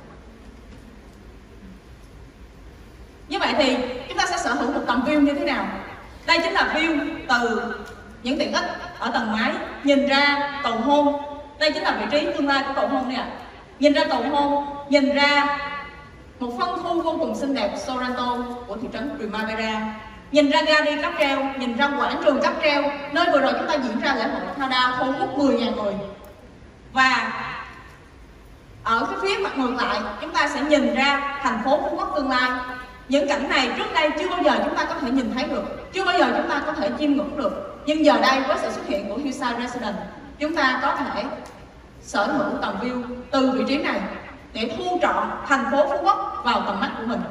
Như vậy thì chúng ta sẽ sở hữu một tầm view như thế nào? Đây chính là view từ những tiện ích ở tầng mái nhìn ra cầu hôn. Đây chính là vị trí tương lai của cầu hôn này ạ. À. Nhìn ra cầu hôn, nhìn ra một phân khu vô cùng xinh đẹp Sorrento của thị trấn Primavera, nhìn ra gallery cáp treo, nhìn ra quảng trường cáp treo nơi vừa rồi chúng ta diễn ra lễ hội Countdown thu hút mười nghìn người. Và ở cái phía mặt ngược lại, chúng ta sẽ nhìn ra thành phố Phú Quốc tương lai. Những cảnh này trước đây chưa bao giờ chúng ta có thể nhìn thấy được, chưa bao giờ chúng ta có thể chiêm ngưỡng được. Nhưng giờ đây với sự xuất hiện của Hillside Residence, chúng ta có thể sở hữu tầm view từ vị trí này để thu trọn thành phố Phú Quốc vào tầm mắt của mình.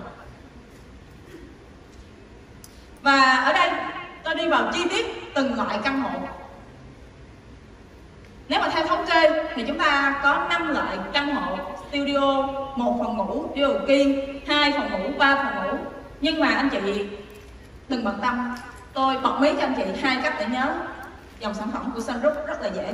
Và ở đây tôi đi vào chi tiết từng loại căn hộ. Nếu mà theo thống kê thì chúng ta có năm loại căn hộ studio, một phòng ngủ, studio kiên, hai phòng ngủ, ba phòng ngủ. Nhưng mà anh chị đừng bận tâm, tôi bật mí cho anh chị hai cách để nhớ dòng sản phẩm của Sun Group rất là dễ.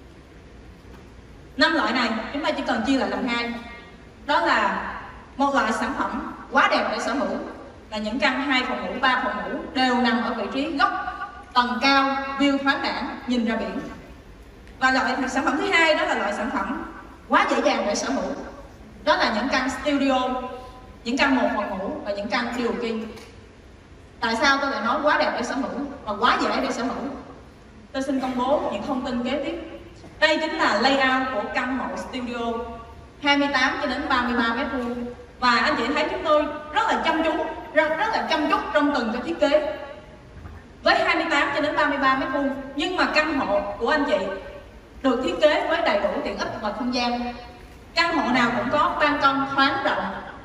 Năm loại này chúng ta chỉ cần chia lại làm hai. Đó là một loại sản phẩm quá đẹp để sở hữu, là những căn hai phòng ngủ, ba phòng ngủ đều nằm ở vị trí góc tầng cao, view thoáng đãng, nhìn ra biển. Và loại sản phẩm thứ hai đó là loại sản phẩm quá dễ dàng để sở hữu. Đó là những căn studio, những căn một phòng ngủ và những căn điều kỳ. Tại sao tôi lại nói quá đẹp để sở hữu và quá dễ để sở hữu? Tôi xin công bố những thông tin kế tiếp. Đây chính là layout của căn hộ studio hai mươi tám cho đến ba mươi ba mét vuông. Và anh chị thấy chúng tôi rất là chăm chú, rất, rất là chăm chút trong từng cái thiết kế. Với hai mươi tám cho đến ba mươi ba mét vuông, nhưng mà căn hộ của anh chị được thiết kế với đầy đủ tiện ích và không gian. Căn hộ nào cũng có ban công thoáng rộng,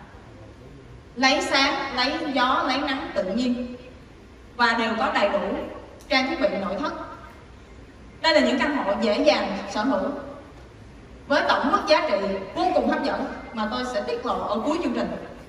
lấy sáng, lấy gió, lấy nắng tự nhiên, và đều có đầy đủ trang thiết bị nội thất. Đây là những căn hộ dễ dàng sở hữu với tổng mức giá trị vô cùng hấp dẫn mà tôi sẽ tiết lộ ở cuối chương trình.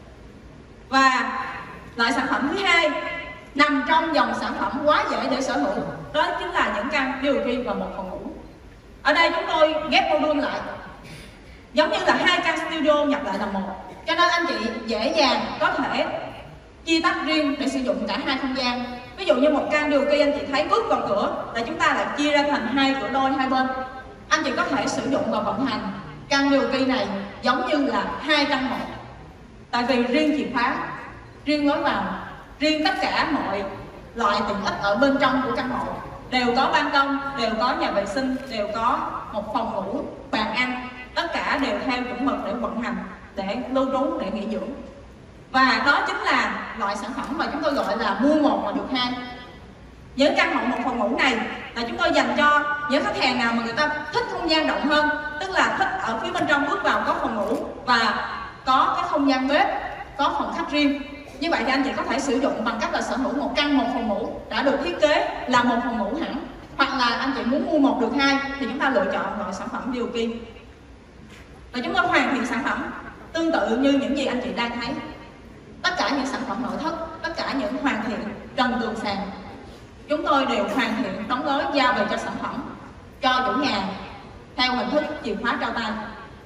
Và loại sản phẩm thứ hai nằm trong dòng sản phẩm quá dễ để sở hữu, đó chính là những căn điều kỳ và một phòng ngủ. Ở đây chúng tôi ghép module lại, giống như là hai căn studio nhập lại là một, cho nên anh chị dễ dàng có thể chia tách riêng để sử dụng cả hai không gian. Ví dụ như một căn điều kỳ anh chị thấy bước vào cửa là chúng ta lại chia ra thành hai cửa đôi hai bên. Anh chị có thể sử dụng và vận hành căn điều kỳ này giống như là hai căn hộ. Tại vì riêng chìa khóa, riêng lối vào, riêng tất cả mọi loại tiện ích ở bên trong của căn hộ đều có ban công, đều có nhà vệ sinh, đều có một phòng ngủ, bàn ăn, tất cả đều theo chuẩn mực để vận hành, để lưu trú, để nghỉ dưỡng. Và đó chính là loại sản phẩm mà chúng tôi gọi là mua một mà được hai. Những căn hộ một phòng ngủ này là chúng tôi dành cho những khách hàng nào mà người ta thích không gian rộng hơn, tức là thích ở phía bên trong bước vào có phòng ngủ và có cái không gian bếp, có phòng khách riêng. Như vậy thì anh chị có thể sử dụng bằng cách là sở hữu một căn một phòng ngủ đã được thiết kế là một phòng ngủ hẳn, hoặc là anh chị muốn mua một được hai thì chúng ta lựa chọn loại sản phẩm điều kỳ. Và chúng tôi hoàn thiện sản phẩm tương tự như những gì anh chị đang thấy. Tất cả những sản phẩm nội thất, tất cả những hoàn thiện trần tường sàn, chúng tôi đều hoàn thiện đóng gói giao về cho sản phẩm, cho chủ nhà theo hình thức chìa khóa trao tay.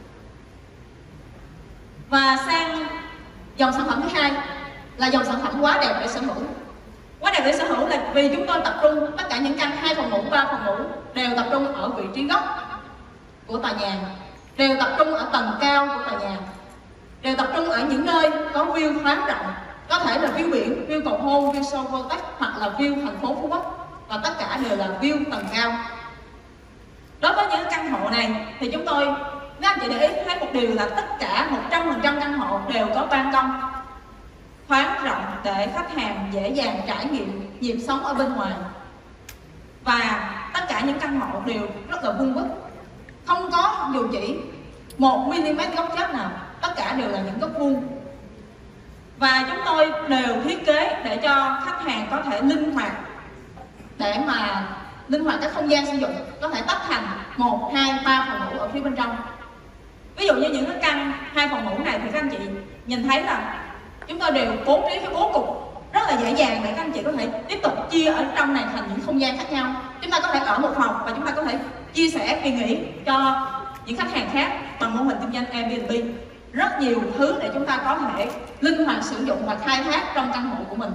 Và sang dòng sản phẩm thứ hai là dòng sản phẩm quá đẹp để sở hữu. Quá đẹp để sở hữu là vì chúng tôi tập trung tất cả những căn hai phòng ngủ, ba phòng ngủ đều tập trung ở vị trí góc của tòa nhà, đều tập trung ở tầng cao của tòa nhà, đều tập trung ở những nơi có view thoáng rộng, có thể là view biển, view cầu hôn, view sông Voltec hoặc là view thành phố Phú Quốc, và tất cả đều là view tầng cao. Đối với những căn hộ này thì chúng tôi, nếu anh chị để ý thấy một điều là tất cả một trăm phần trăm căn hộ đều có ban công thoáng rộng để khách hàng dễ dàng trải nghiệm nhịp sống ở bên ngoài. Và tất cả những căn hộ đều rất là vuông vức, không có dù chỉ một mi-li-mét góc chết nào, tất cả đều là những góc vuông. Và chúng tôi đều thiết kế để cho khách hàng có thể linh hoạt, để mà linh hoạt các không gian sử dụng, có thể tách thành một, hai, ba phòng ngủ ở phía bên trong. Ví dụ như những cái căn hai phòng ngủ này thì các anh chị nhìn thấy là chúng tôi đều bố trí cái bố cục rất là dễ dàng để các anh chị có thể tiếp tục chia ở trong này thành những không gian khác nhau. Chúng ta có thể ở một phòng và chúng ta có thể chia sẻ kỳ nghỉ cho những khách hàng khác bằng mô hình kinh doanh Airbnb. Rất nhiều thứ để chúng ta có thể linh hoạt sử dụng và khai thác trong căn hộ của mình.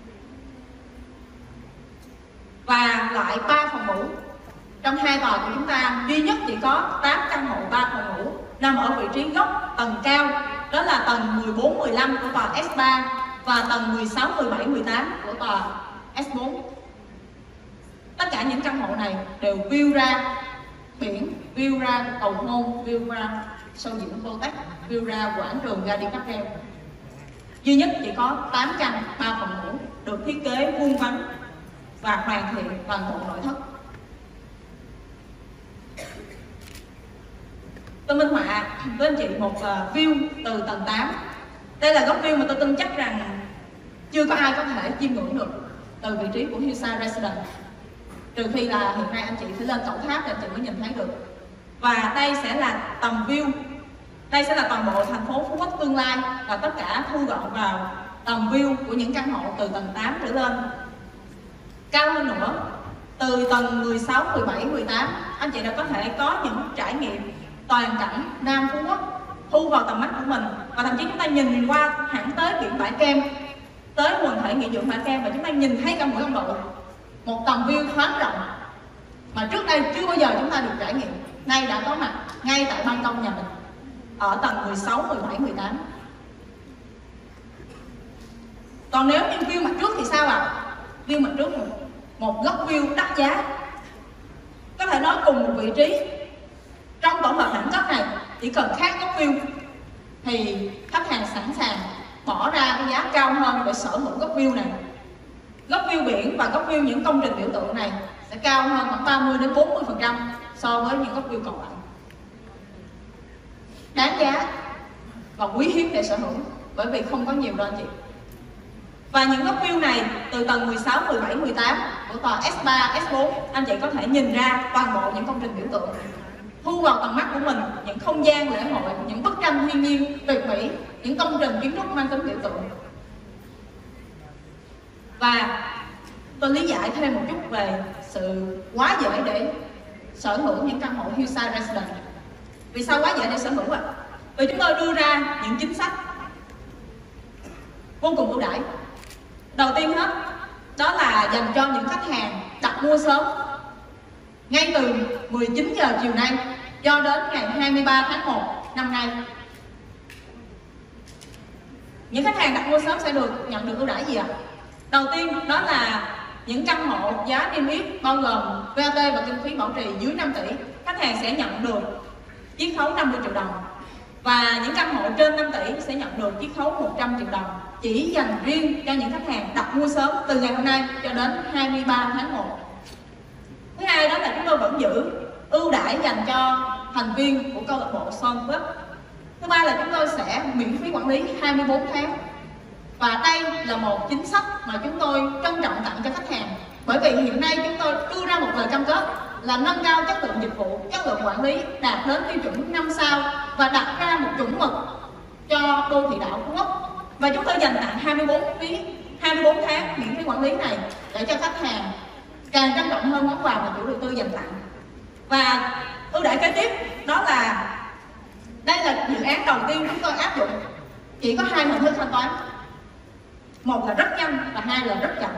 Và loại ba phòng ngủ, trong hai tòa của chúng ta duy nhất chỉ có tám căn hộ ba phòng ngủ nằm ở vị trí góc tầng cao, đó là tầng mười bốn, mười lăm của tòa S ba và tầng mười sáu, mười bảy, mười tám của tòa S bốn. Tất cả những căn hộ này đều view ra biển, view ra cầu hôn, view ra sâu diễn Voltec, view ra quảng trường ga đi cáp treo. Duy nhất chỉ có tám căn ba phòng ngủ được thiết kế vuông vắn và hoàn thiện toàn bộ nội thất. Tôi minh họa với anh chị một view từ tầng tám. Đây là góc view mà tôi tin chắc rằng chưa có ai có thể chiêm ngưỡng được từ vị trí của Hillside Residence, trừ khi là hiện nay anh chị phải lên cầu tháp để anh chị mới nhìn thấy được. Và đây sẽ là tầm view, đây sẽ là toàn bộ thành phố Phú Quốc tương lai, và tất cả thu gọn vào tầm view của những căn hộ từ tầng tám trở lên. Cao hơn nữa, từ tầng mười sáu, mười bảy, mười tám anh chị đã có thể có những trải nghiệm toàn cảnh Nam Phú Quốc thu vào tầm mắt của mình, và thậm chí chúng ta nhìn qua hẳn tới biển Bãi Kem, tới quần thể nghỉ dưỡng Bãi Kem, và chúng ta nhìn thấy cả mũi Ông Độ. một tầm view thoáng rộng mà trước đây chưa bao giờ chúng ta được trải nghiệm, nay đã có mặt ngay tại ban công nhà mình ở tầng mười sáu, mười bảy, mười tám. Còn nếu như view mặt trước thì sao ạ? À? View mặt trước một, một góc view đắt giá, có thể nói cùng một vị trí trong tổng hợp đẳng cấp này, chỉ cần khác góc view thì khách hàng sẵn sàng bỏ ra cái giá cao hơn để sở hữu góc view này. Góc view biển và góc view những công trình biểu tượng này sẽ cao hơn khoảng ba mươi đến bốn mươi phần trăm so với những góc view còn lại. Đáng giá và quý hiếm để sở hữu bởi vì không có nhiều đâu anh chị. Và những góc view này từ tầng mười sáu, mười bảy, mười tám của tòa S ba, S bốn, anh chị có thể nhìn ra toàn bộ những công trình biểu tượng, thu vào tầm mắt của mình những không gian lễ hội, những bức tranh thiên nhiên tuyệt mỹ, những công trình kiến trúc mang tính biểu tượng. Và tôi lý giải thêm một chút về sự quá dễ để sở hữu những căn hộ Hillside Residence. Vì sao quá dễ để sở hữu ạ? À? Vì chúng tôi đưa ra những chính sách vô cùng ưu đãi. Đầu tiên hết, đó là dành cho những khách hàng đặt mua sớm ngay từ mười chín giờ chiều nay cho đến ngày hai mươi ba tháng một năm nay. Những khách hàng đặt mua sớm sẽ được nhận được ưu đãi gì ạ? À? Đầu tiên đó là những căn hộ giá niêm yết bao gồm vê a tê và kinh phí bảo trì dưới năm tỷ, khách hàng sẽ nhận được chiết khấu năm mươi triệu đồng. Và những căn hộ trên năm tỷ sẽ nhận được chiết khấu một trăm triệu đồng, chỉ dành riêng cho những khách hàng đặt mua sớm từ ngày hôm nay cho đến hai mươi ba tháng một. Thứ hai đó là chúng tôi vẫn giữ ưu đãi dành cho thành viên của câu lạc bộ Son Club. Thứ ba là chúng tôi sẽ miễn phí quản lý hai mươi bốn tháng. Và đây là một chính sách mà chúng tôi trân trọng tặng cho khách hàng, bởi vì hiện nay chúng tôi đưa ra một lời cam kết là nâng cao chất lượng dịch vụ, chất lượng quản lý đạt đến tiêu chuẩn năm sao và đặt ra một chuẩn mực cho đô thị đảo Phú Quốc. Và chúng tôi dành tặng hai mươi bốn phí, hai mươi bốn tháng miễn phí quản lý này để cho khách hàng càng trân trọng hơn món quà mà chủ đầu tư dành tặng. Và ưu đãi kế tiếp đó là đây là dự án đầu tiên chúng tôi áp dụng chỉ có hai hình thức thanh toán, một là rất nhanh và hai là rất chậm.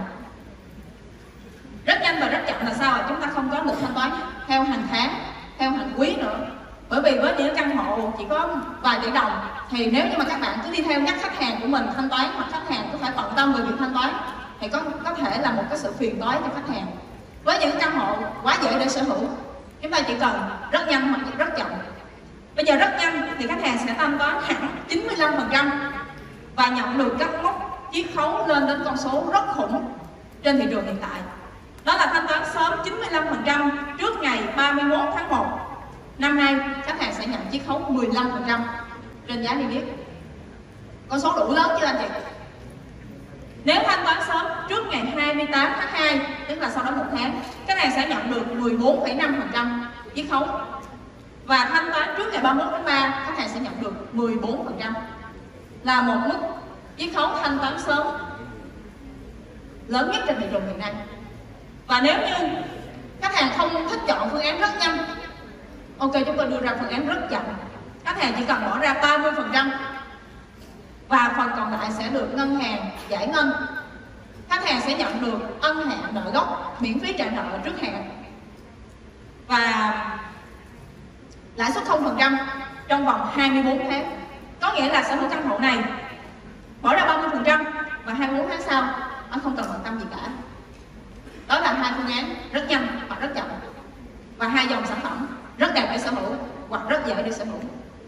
Rất nhanh và rất chậm là sao? Chúng ta không có được thanh toán theo hàng tháng, theo hàng quý nữa. Bởi vì với những căn hộ chỉ có vài tỷ đồng thì nếu như mà các bạn cứ đi theo nhắc khách hàng của mình thanh toán, hoặc khách hàng cứ phải bận tâm về việc thanh toán thì có có thể là một cái sự phiền toái cho khách hàng. Với những căn hộ quá dễ để sở hữu, chúng ta chỉ cần rất nhanh hoặc rất chậm. Bây giờ rất nhanh thì khách hàng sẽ thanh toán hẳn chín mươi lăm phần trăm và nhận được các mốc chiết khấu lên đến con số rất khủng trên thị trường hiện tại. Đó là thanh toán sớm chín mươi lăm phần trăm trước ngày ba mươi mốt tháng một. Năm nay khách hàng sẽ nhận chiết khấu mười lăm phần trăm trên giá niêm yết. Con số đủ lớn chưa anh chị? Nếu thanh toán sớm trước ngày hai mươi tám tháng hai, tức là sau đó một tháng, khách hàng sẽ nhận được mười bốn phẩy năm phần trăm chiết khấu. Và thanh toán trước ngày ba mươi mốt tháng ba, khách hàng sẽ nhận được mười bốn phần trăm. Là một mức chiết khấu thanh toán sớm lớn nhất trên thị trường hiện nay. Và nếu như khách hàng không thích chọn phương án rất nhanh, ok, chúng tôi đưa ra phương án rất chậm. Khách hàng chỉ cần bỏ ra ba mươi phần trăm và phần còn lại sẽ được ngân hàng giải ngân. Khách hàng sẽ nhận được ân hạn nợ gốc, miễn phí trả nợ trước hạn và lãi suất không phần trăm trong vòng hai mươi bốn tháng. Có nghĩa là sở hữu căn hộ này bỏ ra ba mươi phần trăm và hai mươi bốn tháng sau anh không cần bận tâm gì cả. Đó là hai phương án rất nhanh hoặc rất chậm, và hai dòng sản phẩm rất đẹp để sở hữu hoặc rất dễ để sở hữu.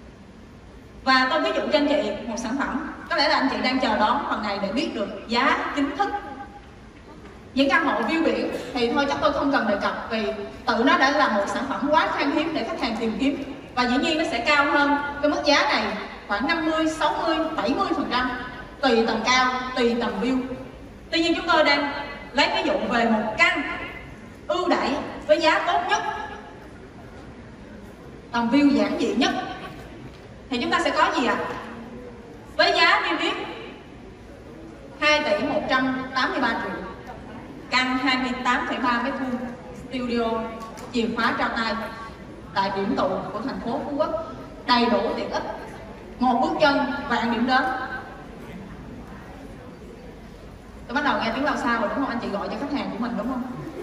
Và tôi ví dụ cho anh chị một sản phẩm, có lẽ là anh chị đang chờ đón phần này để biết được giá chính thức. Những căn hộ view biển thì thôi chắc tôi không cần đề cập, vì tự nó đã là một sản phẩm quá khan hiếm để khách hàng tìm kiếm, và dĩ nhiên nó sẽ cao hơn cái mức giá này khoảng năm mươi, sáu mươi, bảy mươi phần trăm tùy tầng cao, tùy tầng view. Tuy nhiên chúng tôi đang lấy ví dụ về một căn ưu đãi với giá tốt nhất, tầng view giản dị nhất, thì chúng ta sẽ có gì ạ? À? Với giá niêm yết hai tỷ một trăm tám mươi ba triệu, căn hai mươi tám phẩy ba mét vuông, studio, chìa khóa trao tay tại điểm tụ của thành phố Phú Quốc, đầy đủ tiện ích, một bước chân vạn điểm đến. Tôi bắt đầu nghe tiếng lao sao rồi đúng không? Anh chị gọi cho khách hàng của mình đúng không?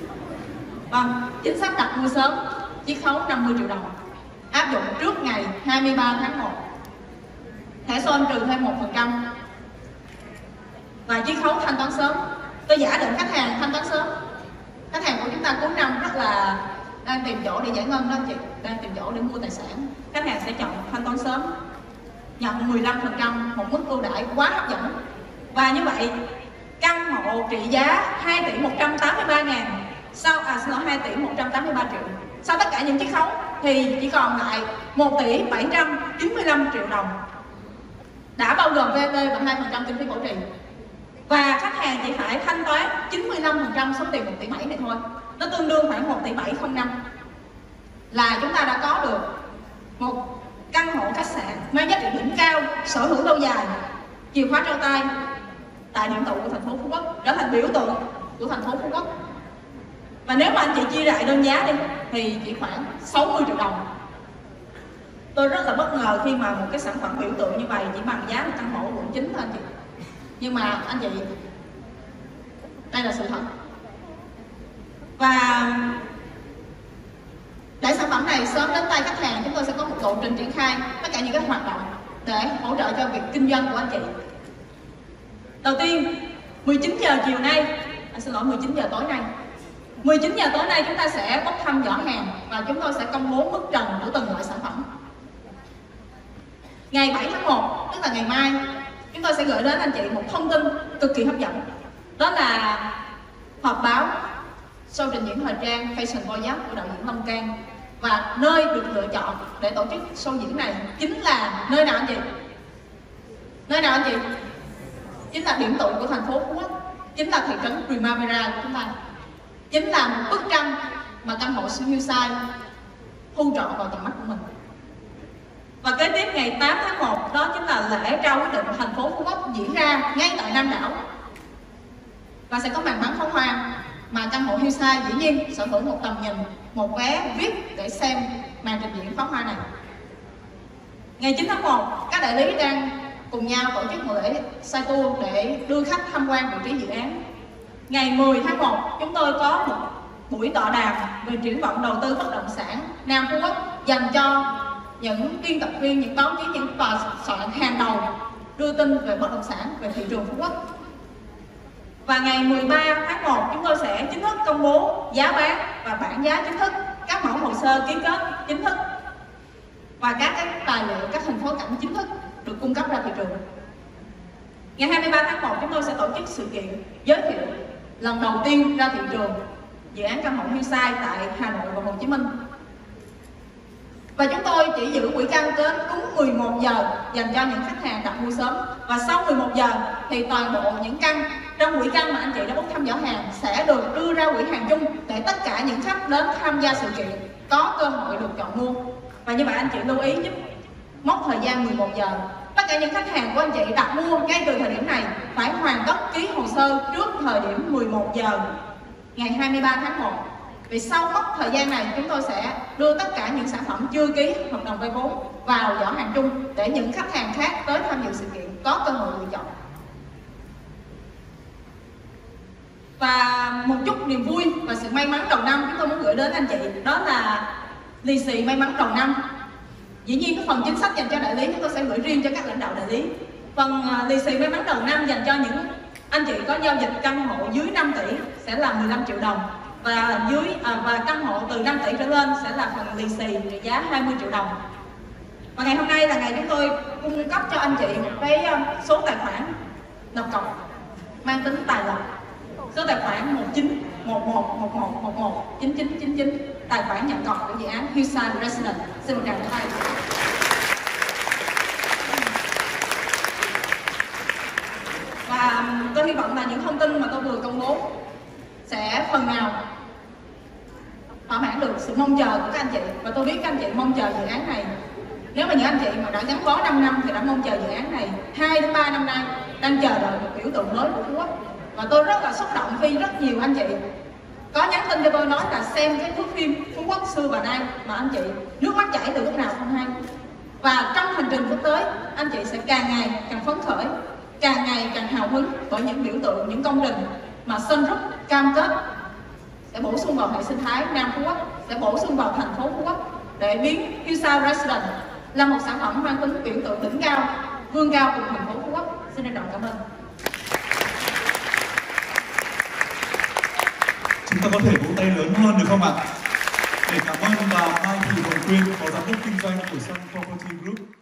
Vâng, chính sách đặt mua sớm, chiết khấu năm mươi triệu đồng, áp dụng trước ngày hai mươi ba tháng một. Thẻ Son trừ thêm một phần trăm và chiết khấu thanh toán sớm. Tôi giả định khách hàng thanh toán sớm. Khách hàng của chúng ta cuối năm rất là đang tìm chỗ để giải ngân đó anh chị, đang tìm chỗ để mua tài sản. Khách hàng sẽ chọn thanh toán sớm, nhận mười lăm phần trăm, một mức ưu đãi quá hấp dẫn. Và như vậy, căn hộ trị giá hai tỷ một trăm tám mươi ba ngàn, sau à xin lỗi hai tỷ một trăm tám mươi ba triệu. Sau tất cả những chiết khấu thì chỉ còn lại một tỷ bảy trăm chín mươi lăm triệu đồng, đã bao gồm vê tê và hai phần trăm kinh phí bảo trì. Và khách hàng chỉ phải thanh toán chín mươi lăm phần trăm số tiền một tỷ bảy này thôi. Nó tương đương khoảng một tỷ bảy không năm, là chúng ta đã có được một căn hộ khách sạn mang giá trị đỉnh cao, sở hữu lâu dài, chìa khóa trao tay tại điểm tụ của thành phố Phú Quốc, trở thành biểu tượng của thành phố Phú Quốc. Và nếu mà anh chị chia lại đơn giá đi thì chỉ khoảng sáu mươi triệu đồng. Tôi rất là bất ngờ khi mà một cái sản phẩm biểu tượng như vậy chỉ bằng giá một căn hộ quận chín thôi anh chị. Nhưng mà anh chị, đây là sự thật. Và để sản phẩm này sớm đến tay khách hàng, chúng tôi sẽ có một lộ trình triển khai tất cả những cái hoạt động để hỗ trợ cho việc kinh doanh của anh chị. Đầu tiên, mười chín giờ chiều nay, à, xin lỗi mười chín giờ tối nay. mười chín giờ tối nay chúng ta sẽ bốc thăm giỏ hàng và chúng tôi sẽ công bố mức trần của từng loại sản phẩm. Ngày bảy tháng một, tức là ngày mai, chúng tôi sẽ gửi đến anh chị một thông tin cực kỳ hấp dẫn. Đó là họp báo show trình diễn thời trang Fashion Voyage của đạo diễn Long Can. Và nơi được lựa chọn để tổ chức show diễn này chính là nơi nào anh chị? Nơi nào anh chị? Chính là điểm tụ của thành phố Phú Quốc, chính là thị trấn Primavera của chúng ta. Chính là một bức tranh mà căn hộ Hillside thu trọn vào tầm mắt của mình. Và kế tiếp ngày tám tháng một, đó chính là lễ trao quyết định thành phố Phú Quốc diễn ra ngay tại Nam Đảo. Và sẽ có màn bắn pháo hoa mà căn hộ Hillside dĩ nhiên sở hữu một tầm nhìn, một vé vê i pê để xem màn trình diễn pháo hoa này. Ngày chín tháng một, các đại lý đang cùng nhau tổ chức một lễ side tour để đưa khách tham quan vị trí dự án. Ngày mười tháng một, chúng tôi có một buổi tọa đàm về triển vọng đầu tư bất động sản Nam Phú Quốc dành cho những biên tập viên, những báo chí, những tòa soạn hàng đầu đưa tin về bất động sản, về thị trường Phú Quốc. Và ngày mười ba tháng một, chúng tôi sẽ chính thức công bố giá bán và bảng giá chính thức, các mẫu hồ sơ ký kết chính thức và các cái tài liệu, các hình phối cảnh chính thức được cung cấp ra thị trường. Ngày hai mươi ba tháng một, chúng tôi sẽ tổ chức sự kiện giới thiệu lần đầu tiên ra thị trường dự án căn hộ Hillside tại Hà Nội và Hồ Chí Minh. Và chúng tôi chỉ giữ quỹ cam kết đúng mười một giờ dành cho những khách hàng đặt mua sớm. Và sau mười một giờ thì toàn bộ những căn trong quỹ cam mà anh chị đã bốc thăm giỏ hàng sẽ được đưa ra quỹ hàng chung để tất cả những khách đến tham gia sự kiện có cơ hội được chọn mua. Và như vậy anh chị lưu ý giúp mốc thời gian mười một giờ. Tất cả những khách hàng của anh chị đặt mua ngay từ thời điểm này phải hoàn tất ký hồ sơ trước thời điểm mười một giờ ngày hai mươi ba tháng một. Vì sau mốc thời gian này chúng tôi sẽ đưa tất cả những sản phẩm chưa ký hợp đồng vay vốn vào giỏ hàng chung để những khách hàng khác tới tham dự sự kiện có cơ hội lựa chọn. Và một chút niềm vui và sự may mắn đầu năm chúng tôi muốn gửi đến anh chị, đó là lì xì may mắn đầu năm. Dĩ nhiên cái phần chính sách dành cho đại lý chúng tôi sẽ gửi riêng cho các lãnh đạo đại lý. Phần uh, lì xì may mắn đầu năm dành cho những anh chị có giao dịch căn hộ dưới năm tỷ sẽ là mười lăm triệu đồng. Và dưới à, và căn hộ từ năm tỷ trở lên sẽ là phần lì xì trị giá hai mươi triệu đồng. Và ngày hôm nay là ngày chúng tôi cung cấp cho anh chị một cái số tài khoản nộp cọc mang tính tài lộc. Số tài khoản một chín một một một một một một chín chín chín chín, tài khoản nhận cọc của dự án Hillside Residence. Xin một tràng vỗ tay. Và tôi hy vọng là những thông tin mà tôi vừa công bố sẽ phần nào thỏa mãn được sự mong chờ của các anh chị. Và tôi biết các anh chị mong chờ dự án này. Nếu mà những anh chị mà đã gắn bó năm năm thì đã mong chờ dự án này hai đến ba năm nay, đang chờ đợi một biểu tượng mới của Phú Quốc. Và tôi rất là xúc động khi rất nhiều anh chị có nhắn tin cho tôi nói là xem cái thước phim Phú Quốc xưa và nay mà anh chị nước mắt chảy từ lúc nào không hay. Và trong hành trình sắp tới, anh chị sẽ càng ngày càng phấn khởi, càng ngày càng hào hứng bởi những biểu tượng, những công trình mà Sun Group cam kết sẽ bổ sung vào hệ sinh thái Nam Phú Quốc, sẽ bổ sung vào thành phố Phú Quốc để biến Hillside Residence là một sản phẩm mang tính biểu tượng đỉnh cao, vươn cao cùng thành phố Phú Quốc. Xin trân trọng cảm ơn. Chúng ta có thể vỗ tay lớn hơn được không ạ? Để cảm ơn bà Mai Thị Hồng Quyên, Phó Giám đốc Kinh doanh của Sun Property Group.